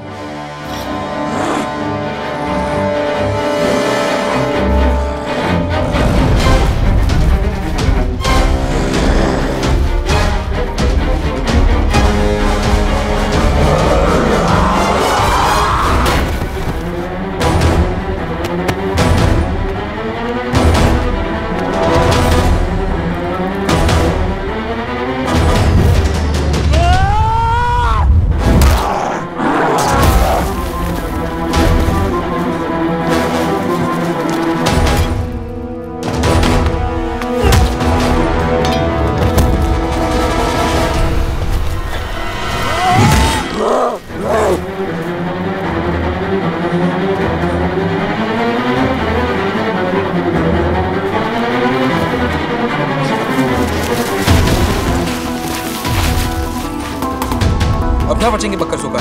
अब क्या बचेंगे बक्कर सुका।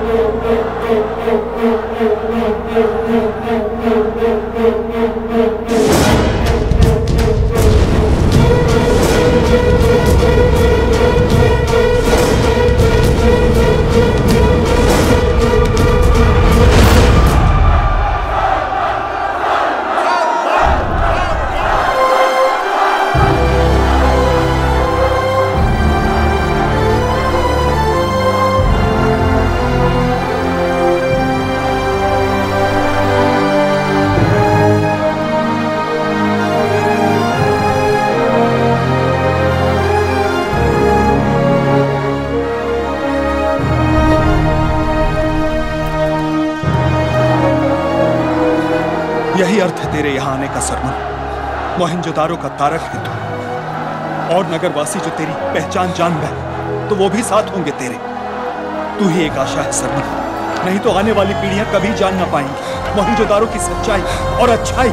यही अर्थ है तेरे यहां आने का सरमन। मोहनजोदारो का तारक है तू, और नगरवासी जो तेरी पहचान जान गए तो वो भी साथ होंगे तेरे। तू ही एक आशा है सरमन, नहीं तो आने वाली पीढ़ियां कभी जान ना पाएंगी मोहनजोदारो की सच्चाई और अच्छाई।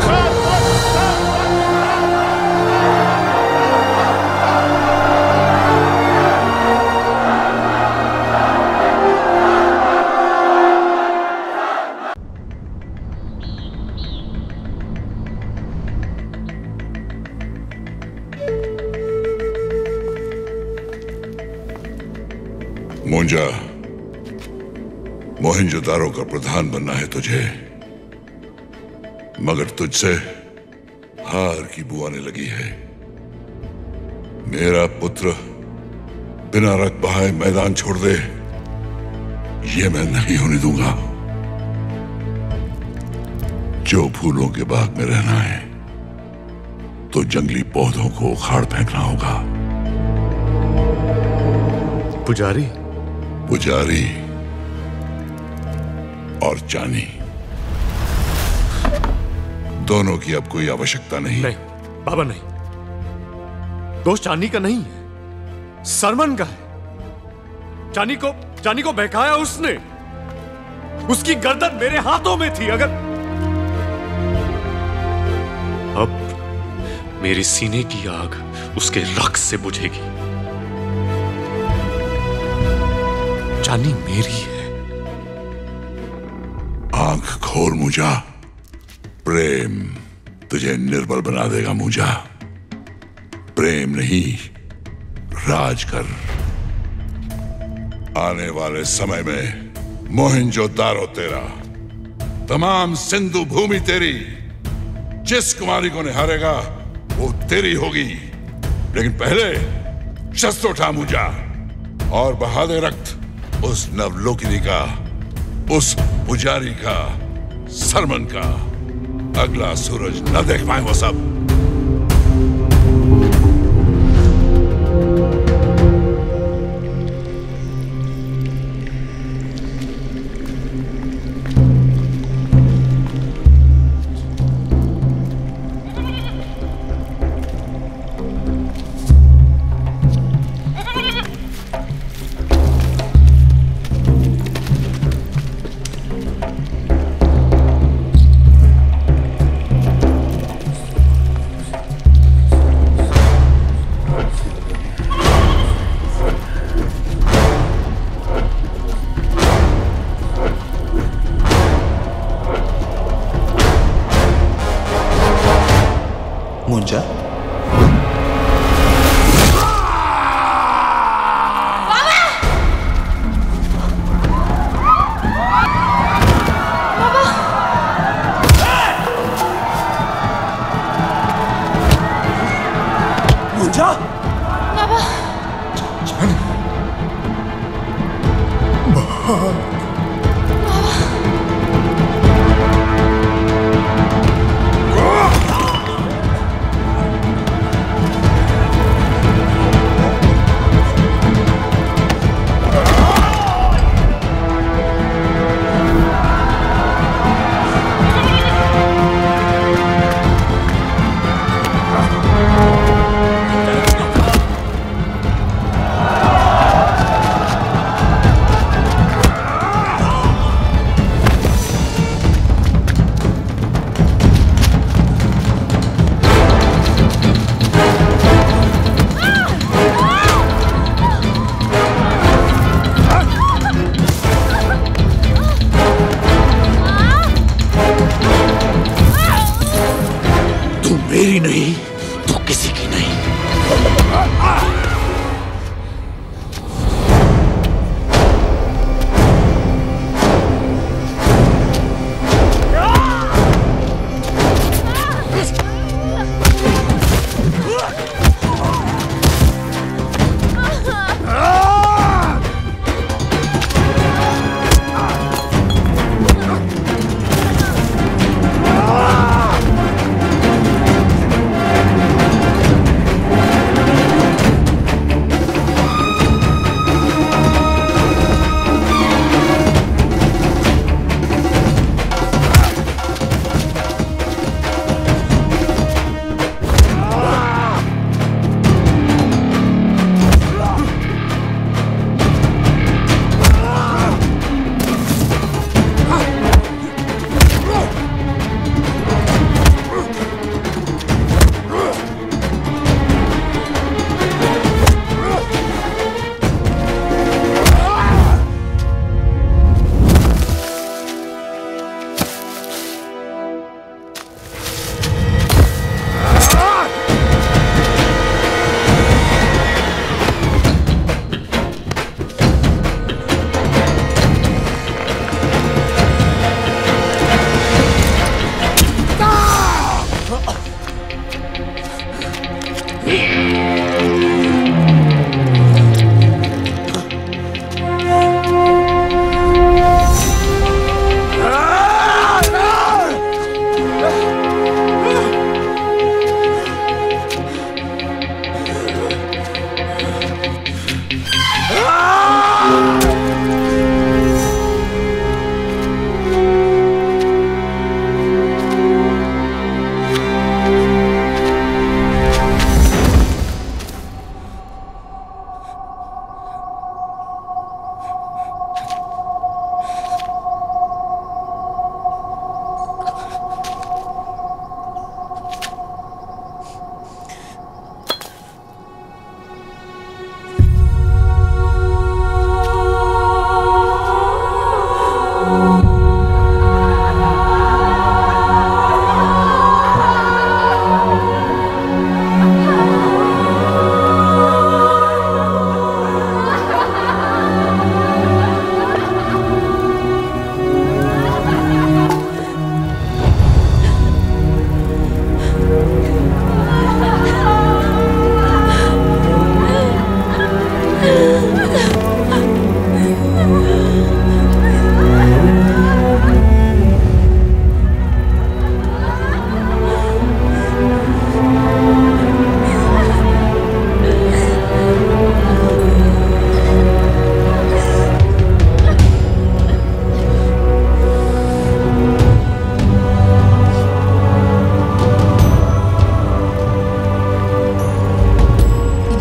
मुंजा, मोहनजोदारो का प्रधान बनना है तुझे, मगर तुझसे हार की बू आने लगी है। मेरा पुत्र बिना रक्त बहाए मैदान छोड़ दे, ये मैं नहीं होने दूंगा। जो फूलों के बाग में रहना है तो जंगली पौधों को उखाड़ फेंकना होगा। पुजारी पुजारी और चानी दोनों की अब कोई आवश्यकता नहीं। नहीं बाबा, नहीं। दोष चानी का नहीं है, सरमन का है। चानी को चानी को बहकाया उसने। उसकी गर्दन मेरे हाथों में थी। अगर अब मेरे सीने की आग उसके रक्त से बुझेगी। चानी मेरी है। आंख खोल मुंजा, प्रेम तुझे निर्बल बना देगा मुंजा। प्रेम नहीं, राज कर। आने वाले समय में मोहनजोदारो तेरा, तमाम सिंधु भूमि तेरी। जिस कुमारी को निहारेगा वो तेरी होगी। लेकिन पहले शस्त्र उठा मुंजा और बहा दे रक्त उस नवलोकिनी का, उस पुजारी का, सरमन का। अगला सूरज न देख पाए वो सब। मुंजा, मुंजा, बाबा,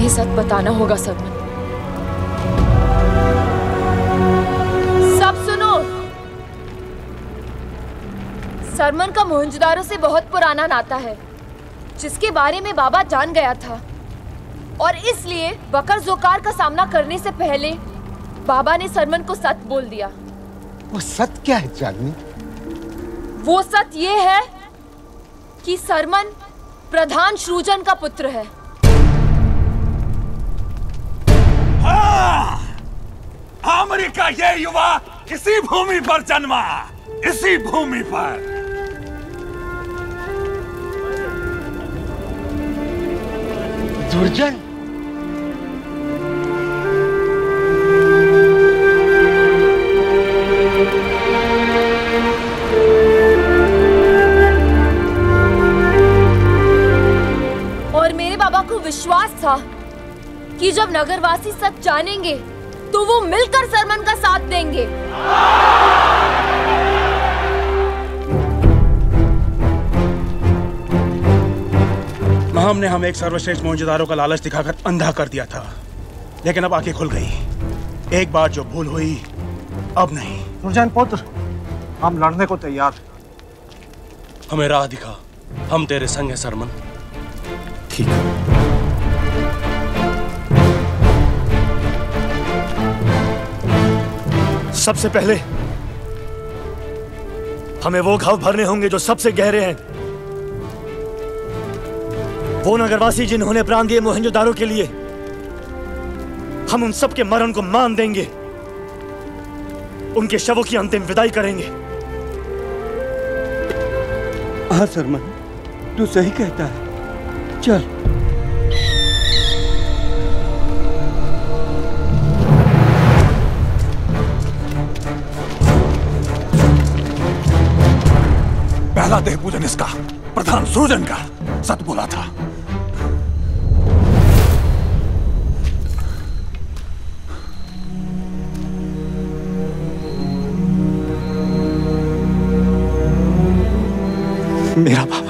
ये सच बताना होगा सरमन। सब सुनो, सरमन का मोहनजोदारो से बहुत पुराना नाता है जिसके बारे में बाबा जान गया था, और इसलिए बकर जोकार का सामना करने से पहले बाबा ने सरमन को सच बोल दिया। वो सच क्या है जानी? वो सच ये है कि सरमन प्रधान श्रुजन का पुत्र है। हाँ, अमेरिका ये युवा इसी भूमि पर जन्मा, इसी भूमि पर। दुर्जन, और मेरे बाबा को विश्वास था कि जब नगरवासी सच जानेंगे तो वो मिलकर सरमन का साथ देंगे। महम ने हमें एक सर्वश्रेष्ठ मोहनजोदारो का लालच दिखाकर अंधा कर दिया था, लेकिन अब आंखें खुल गई। एक बार जो भूल हुई अब नहीं। सुरजन पुत्र, हम लड़ने को तैयार हैं। हमें राह दिखा, हम तेरे संग हैं सरमन। ठीक है। सबसे पहले हमें वो घाव भरने होंगे जो सबसे गहरे हैं। वो नगरवासी जिन्होंने प्राण दिए मोहनजोदारो के लिए, हम उन सब के मरण को मान देंगे, उनके शवों की अंतिम विदाई करेंगे। हाँ सरमन, तू सही कहता है। चल। पहला देह पूजन इसका प्रधान श्रुजन का, सत बोला था। मेरा बाबा,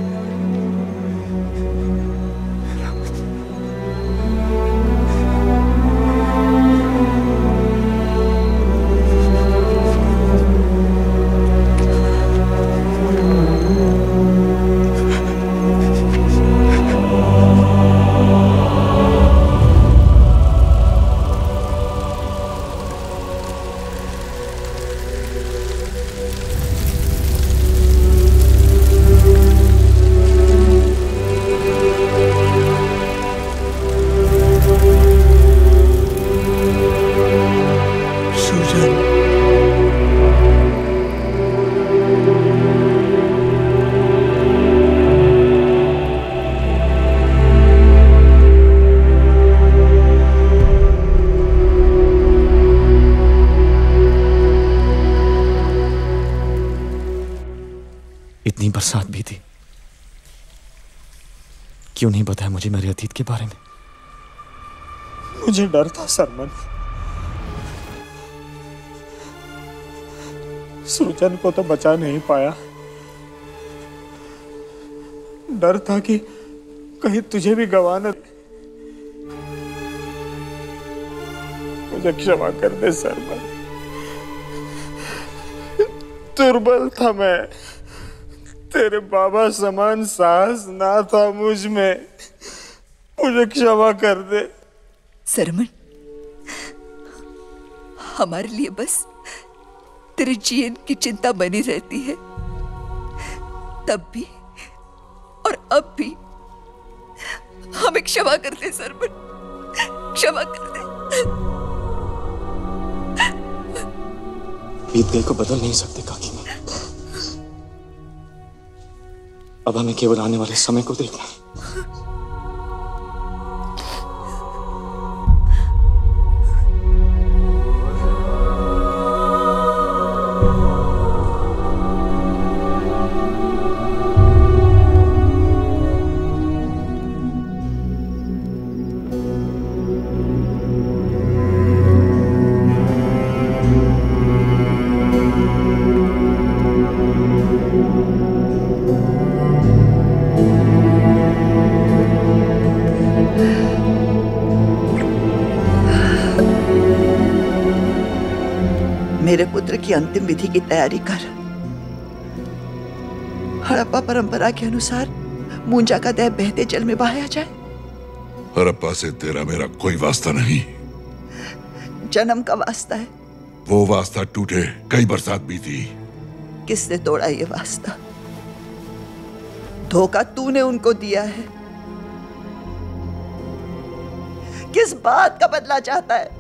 इतनी बरसात भी थी, क्यों नहीं बताया मुझे मेरे अतीत के बारे में? मुझे डर था सरमन, सृजन को तो बचा नहीं पाया। डर था कि कहीं तुझे भी गवा न। मुझे क्षमा कर दे सरमन, दुर्बल था मैं। तेरे बाबा समान साहस ना था मुझ में, मुझे क्षमा कर दे। सरमन, हमारे लिए बस तेरे जीवन की चिंता बनी रहती है, तब भी और अब भी। हमें क्षमा कर दे सरमन, क्षमा कर दे। बीत गए को बदल नहीं सकते काकी। अब हमें केवल आने वाले समय को देखना है। मेरे पुत्र की अंतिम विधि की तैयारी कर। हड़प्पा परंपरा के अनुसार मूंजा का देह बहते जल में बहाया जाए। हड़प्पा से तेरा मेरा कोई वास्ता नहीं। जन्म का वास्ता है। वो वास्ता टूटे कई बरसात बीती। किसने तोड़ा ये वास्ता? धोखा तूने उनको दिया है। किस बात का बदला चाहता है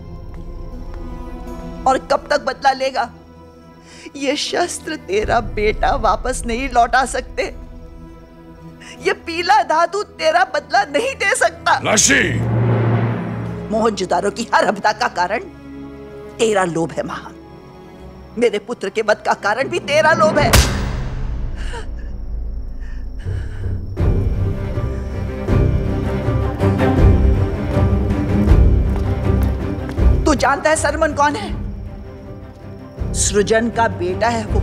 और कब तक बदला लेगा? ये शस्त्र तेरा बेटा वापस नहीं लौटा सकते। ये पीला धातु तेरा बदला नहीं दे सकता। लाशी! मोहनजोदारो की हर आपदा का कारण तेरा लोभ है महान। मेरे पुत्र के वध का कारण भी तेरा लोभ है। तू जानता है सरमन कौन है? सृजन का बेटा है वो।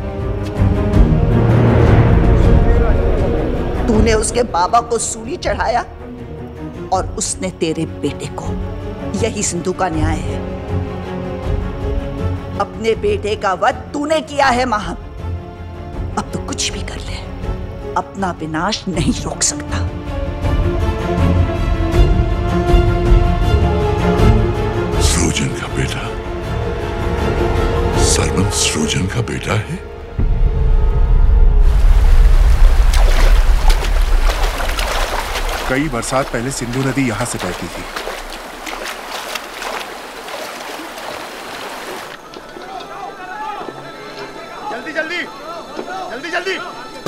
तूने उसके बाबा को सूली चढ़ाया और उसने तेरे बेटे को। यही सिंधु का न्याय है। अपने बेटे का वध तूने किया है महान। अब तो कुछ भी कर ले, अपना विनाश नहीं रोक सकता। सृजन का बेटा? सरमन सृजन का बेटा है? कई बरसात पहले सिंधु नदी यहां से बहती थी। जल्दी जल्दी जल्दी जल्दी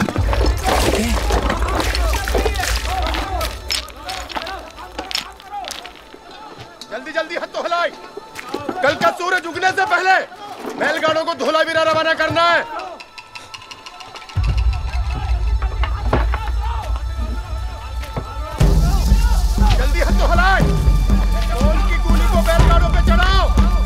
जल्दी जल्दी हाथ तो हिलाए। कल का सूरज उगने से पहले बैलगाड़ों को धोलावीरा रवाना करना है। जल्दी हाथ तो हिलाए। कौन की कूली को बैलगाड़ों पे चढ़ाओ।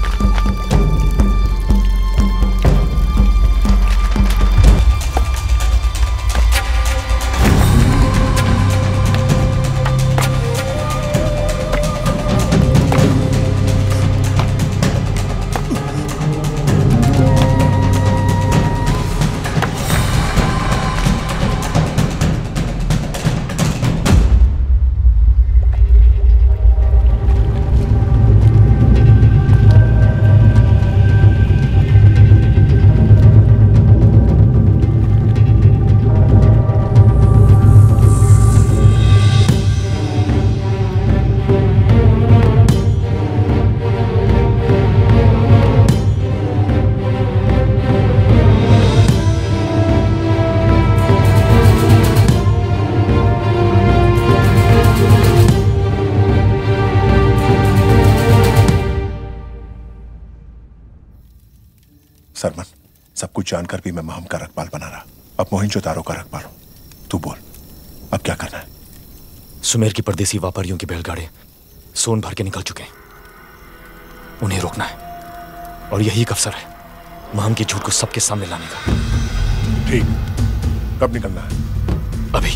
सरमन, सब कुछ जानकर भी मैं महम का रखवाल बना रहा। अब मोहनजोदारो का रखवाल हूं। तू बोल, अब क्या करना है? सुमेर की परदेसी व्यापारियों की बैलगाड़े सोन भर के निकल चुके हैं। उन्हें रोकना है और यही एक अवसर है महम के झूठ को सबके सामने लाने का। ठीक, कब निकलना है? अभी।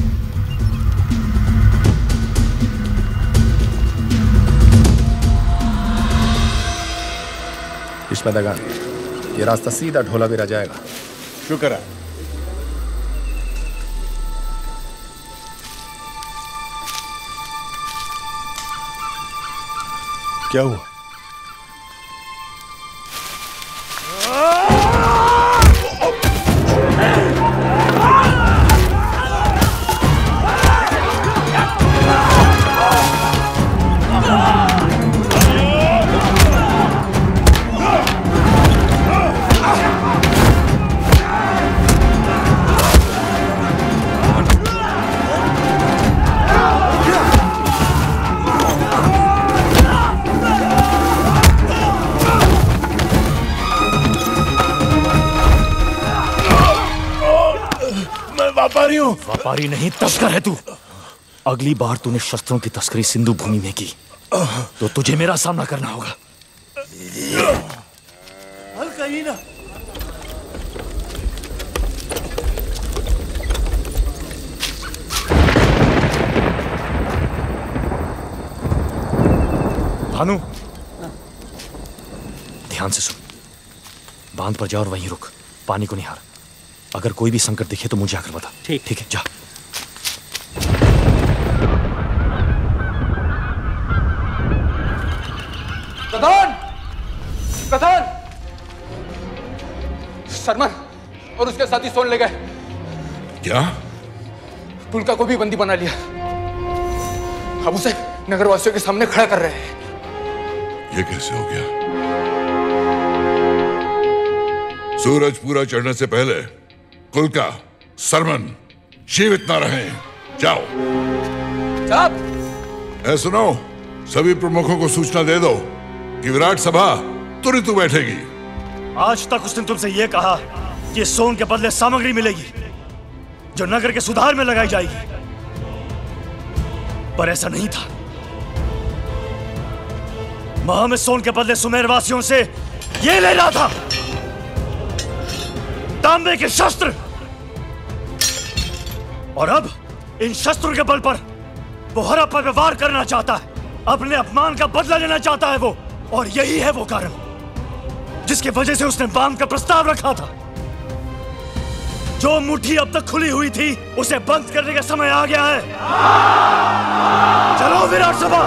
इश्मदगान, ये रास्ता सीधा ढोलावीरा जाएगा। शुक्र है। क्या हुआ? व्यापारी हूं। व्यापारी नहीं, तस्कर है तू। अगली बार तूने शस्त्रों की तस्करी सिंधु भूमि में की तो तुझे मेरा सामना करना होगा। हल्का ही ना। भानु, ध्यान से सुन। बांध पर जा और वहीं रुक, पानी को निहार। अगर कोई भी संकट दिखे तो मुझे आकर बता। ठीक ठीक है, जा। कथन! कथन! सरमन और उसके साथी सोन ले गए। क्या? टुलका को भी बंदी बना लिया। अब उसे नगरवासियों के सामने खड़ा कर रहे हैं। ये कैसे हो गया? सूरज पूरा चढ़ने से पहले कुलका, सरमन जीवित न रहें। जाओ। साहब! ऐ सुनो, सभी प्रमुखों को सूचना दे दो कि विराट सभा तुरंत बैठेगी। आज तक उसने तुमसे यह कहा कि सोन के बदले सामग्री मिलेगी जो नगर के सुधार में लगाई जाएगी, पर ऐसा नहीं था। महा में सोन के बदले सुमेर वासियों से यह ले रहा था, तांबे के शस्त्र। और अब इन शस्त्रों के बल पर वो हड़प्पा पे वार करना चाहता है, अपने अपमान का बदला लेना चाहता है वो। और यही है वो कारण जिसकी वजह से उसने बांध का प्रस्ताव रखा था। जो मुट्ठी अब तक खुली हुई थी उसे बंद करने का समय आ गया है। चलो विराट सभा।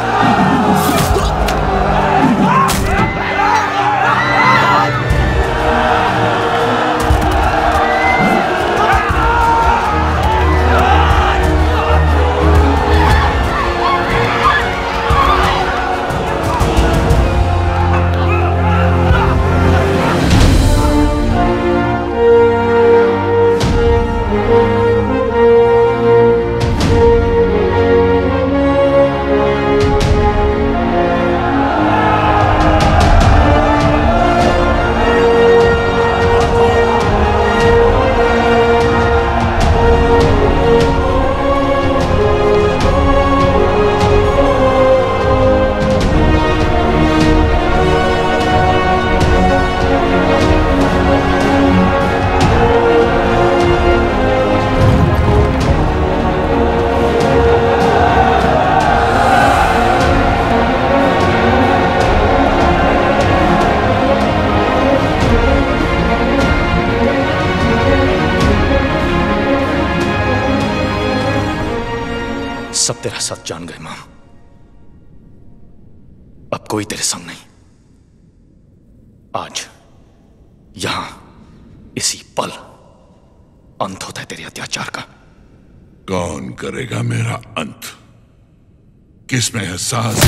सब तेरा सच जान गए मां। अब कोई तेरे संग नहीं। आज यहां इसी पल अंत होता है तेरे अत्याचार का। कौन करेगा मेरा अंत? किसमें है साहस?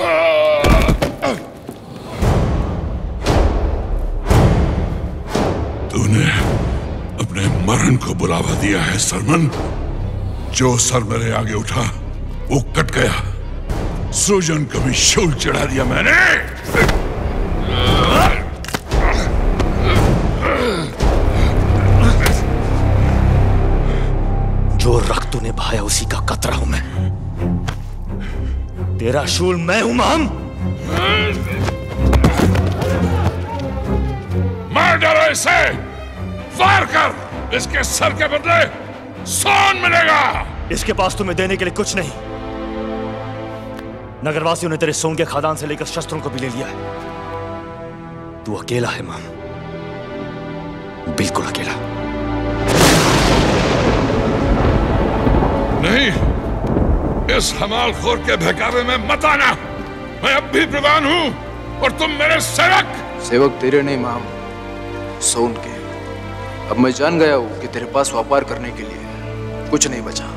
तूने अपने मरण को बुलावा दिया है सरमन। जो सर मेरे आगे उठा वो कट गया। सृजन को भी शूल चढ़ा दिया मैंने। जो रक्त तूने बहाया उसी का कतरा हूं मैं। तेरा शूल मैं हूं महम। मार डालो इसे। वार कर। इसके सर के बदले सोन मिलेगा। इसके पास तुम्हें देने के लिए कुछ नहीं। नगरवासियों ने तेरे सोन के खादान से लेकर शस्त्रों को भी ले लिया है। तू अकेला है मां, बिल्कुल अकेला। नहीं, इस हमालखोर के बहकावे में मत आना। मैं अब भी प्रधान हूं और तुम मेरे सेवक। सेवक तेरे नहीं माम, सोन के। अब मैं जान गया हूं कि तेरे पास व्यापार करने के लिए कुछ नहीं बचा।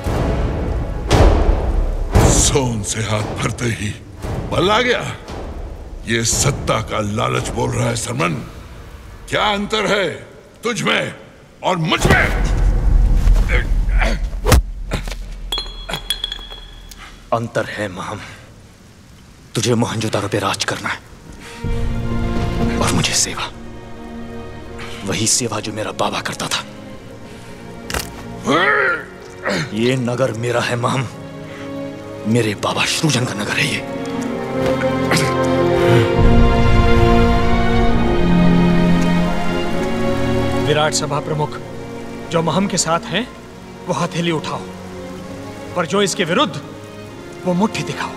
सोन से हाथ भरते ही बल आ गया। ये सत्ता का लालच बोल रहा है सरमन। क्या अंतर है तुझ में और मुझ में? अंतर है महम। तुझे मोहनजोदारो पे राज करना है और मुझे सेवा। वही सेवा जो मेरा बाबा करता था। ये नगर मेरा है महम। मेरे बाबा सृजन का नगर है ये। विराट सभा प्रमुख, जो महम के साथ हैं वो हथेली उठाओ, पर जो इसके विरुद्ध वो मुट्ठी दिखाओ।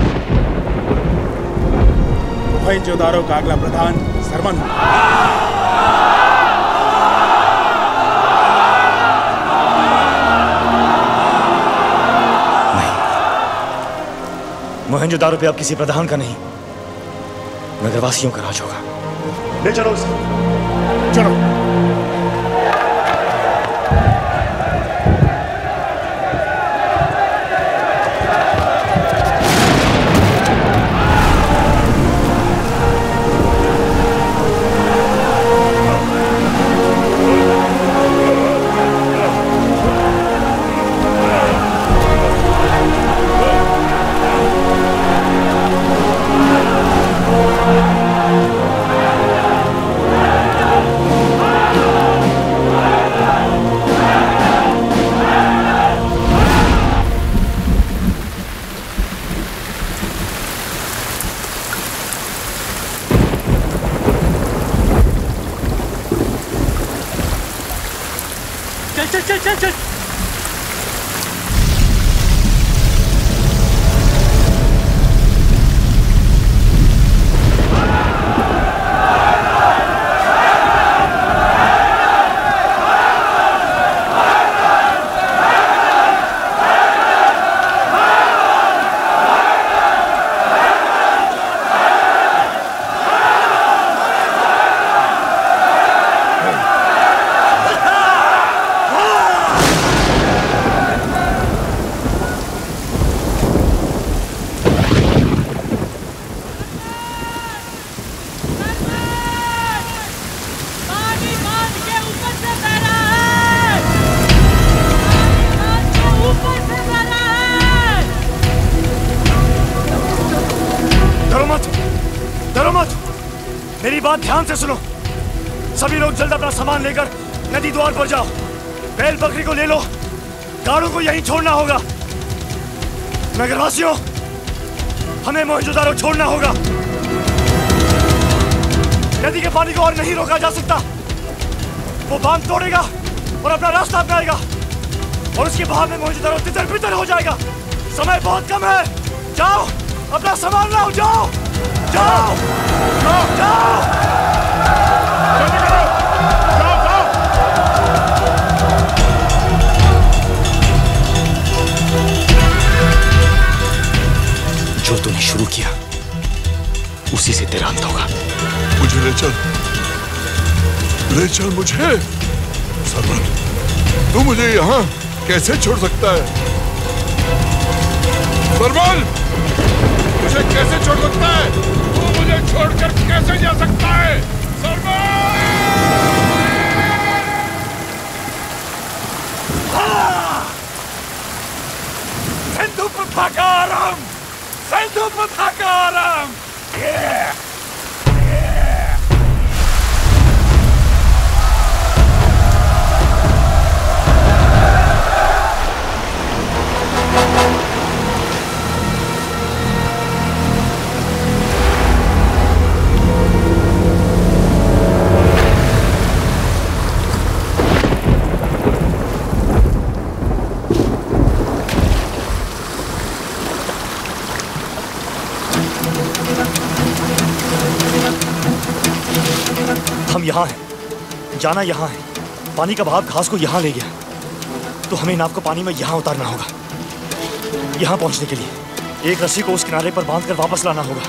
मोहनजोदारो का अगला प्रधान सरमन। मोहनजोदारो पे अब किसी प्रधान का नहीं, नगरवासियों का राज होगा। ले चलो उसे, चलो। चल चल चल चल। मेरी बात ध्यान से सुनो। सभी लोग जल्द अपना सामान लेकर नदी द्वार पर जाओ। बैल बकरी को ले लो, गाड़ों को यहीं छोड़ना होगा। नगरवासियों, हमें मोहनजोदारो छोड़ना होगा। नदी के पानी को और नहीं रोका जा सकता। वो बांध तोड़ेगा और अपना रास्ता अपनाएगा और उसके बहाव में मोहनजोदारो तितर बितर हो जाएगा। समय बहुत कम है। जाओ, अपना सामान लाओ। जाओ जाओ जाओ जाओ। जो तूने शुरू किया उसी से तेरा अंत होगा। मुझे ले चल, ले चल मुझे। सरवन, तू मुझे यहाँ कैसे छोड़ सकता है? सरवन, मुझे कैसे छोड़ सकता है? तू मुझे छोड़कर कैसे जा सकता है? सरवन! सिंधु पथाकारम, सिंधु पथाकारम। हम यहाँ हैं, जाना यहाँ है। पानी का बहाव घास को यहाँ ले गया, तो हमें नाव को पानी में यहाँ उतारना होगा। यहाँ पहुँचने के लिए एक रस्सी को उस किनारे पर बांधकर वापस लाना होगा।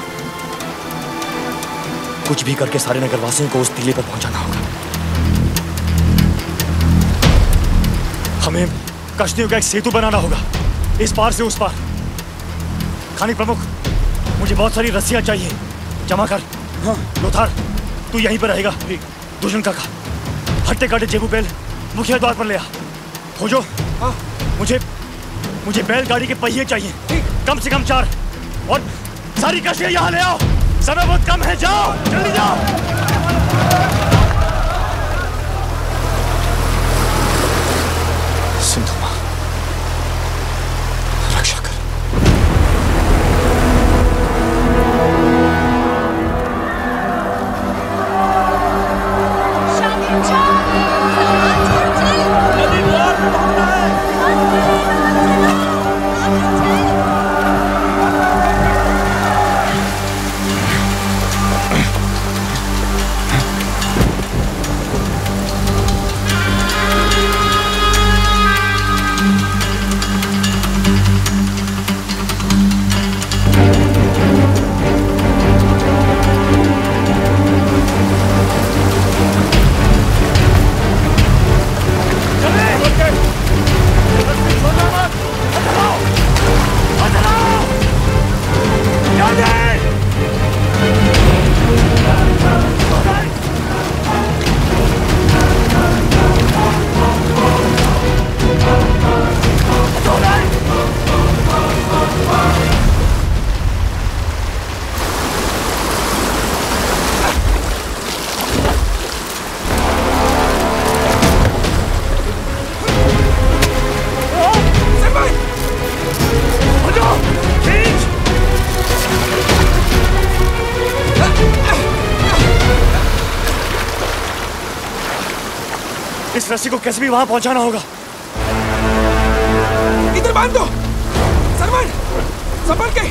कुछ भी करके सारे नगरवासियों को उस टीले पर पहुँचाना होगा। हमें कश्तियों का एक सेतु बनाना होगा, इस पार से उस पार। खानी प्रमुख, मुझे बहुत सारी रस्सियाँ चाहिए, जमा कर। हाँ। लोथार, तू यहीं पर रहेगा। दुष्यंत काका, हट्टे काटे जेबू बैल मुखिया द्वार पर ले आ। खोजो। हाँ। मुझे मुझे बैलगाड़ी के पहिए चाहिए, कम से कम चार, और सारी कश्तियाँ यहाँ ले आओ। समय बहुत कम है, जाओ जल्दी जाओ। सिंधु माँ, रक्षा कर। इस रस्सी को कैसे भी वहां पहुंचाना होगा। इधर बांध दो सरवन, संभल के।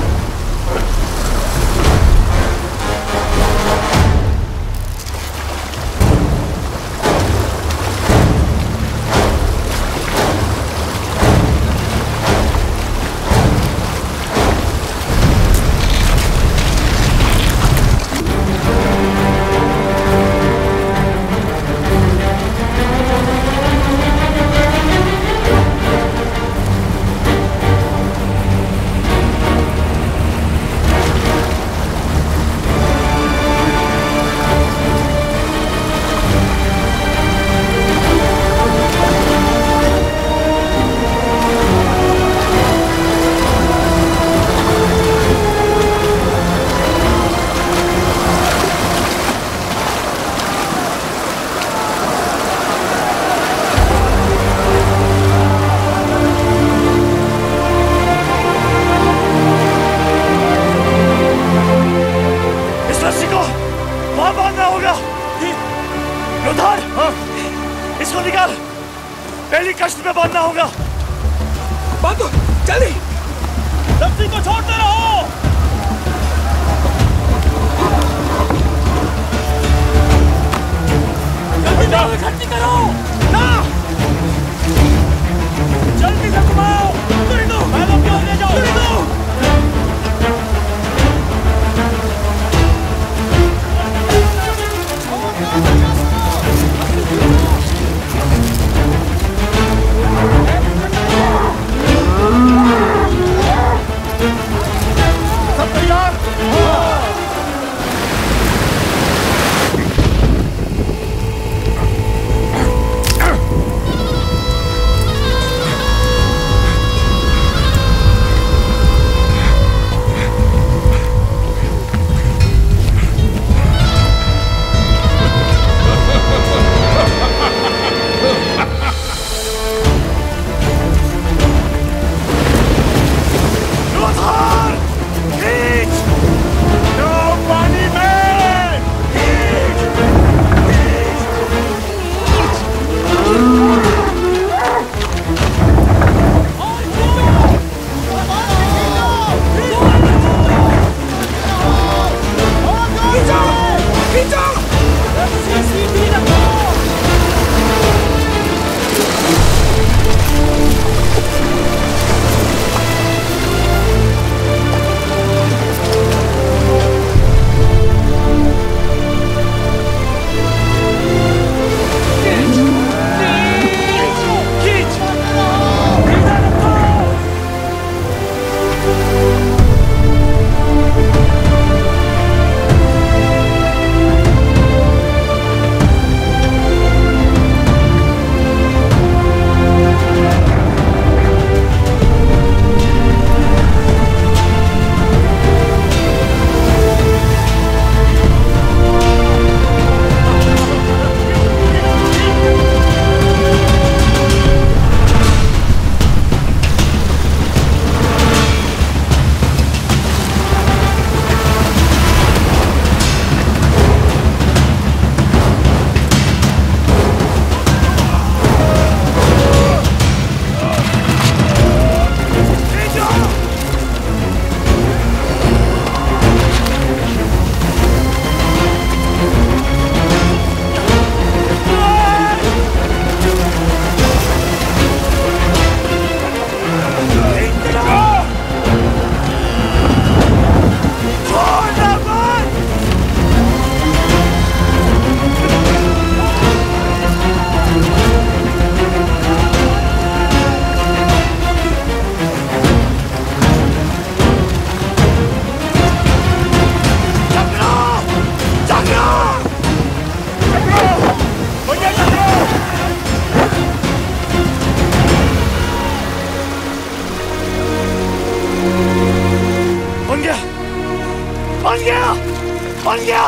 बन गया।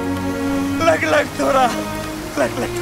लग लग थोड़ा लग लग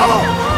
बचाओ।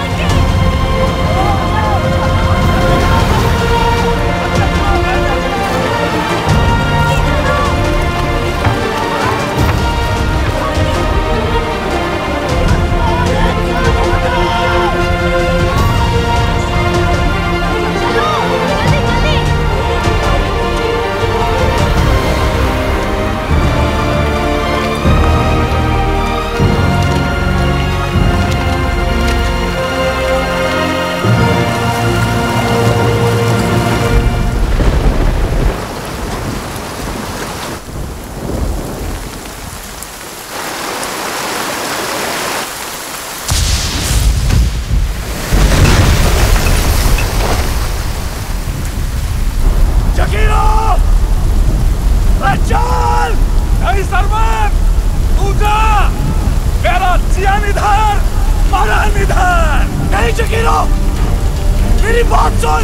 चल! नहीं सरमन! तू जा! मेरा जियान इधर, मरण इधर! नहीं जकीरो! मेरी बात सुन!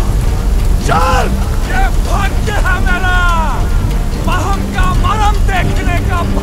चल! ये भाग्य है मेरा! महम का मरम देखने का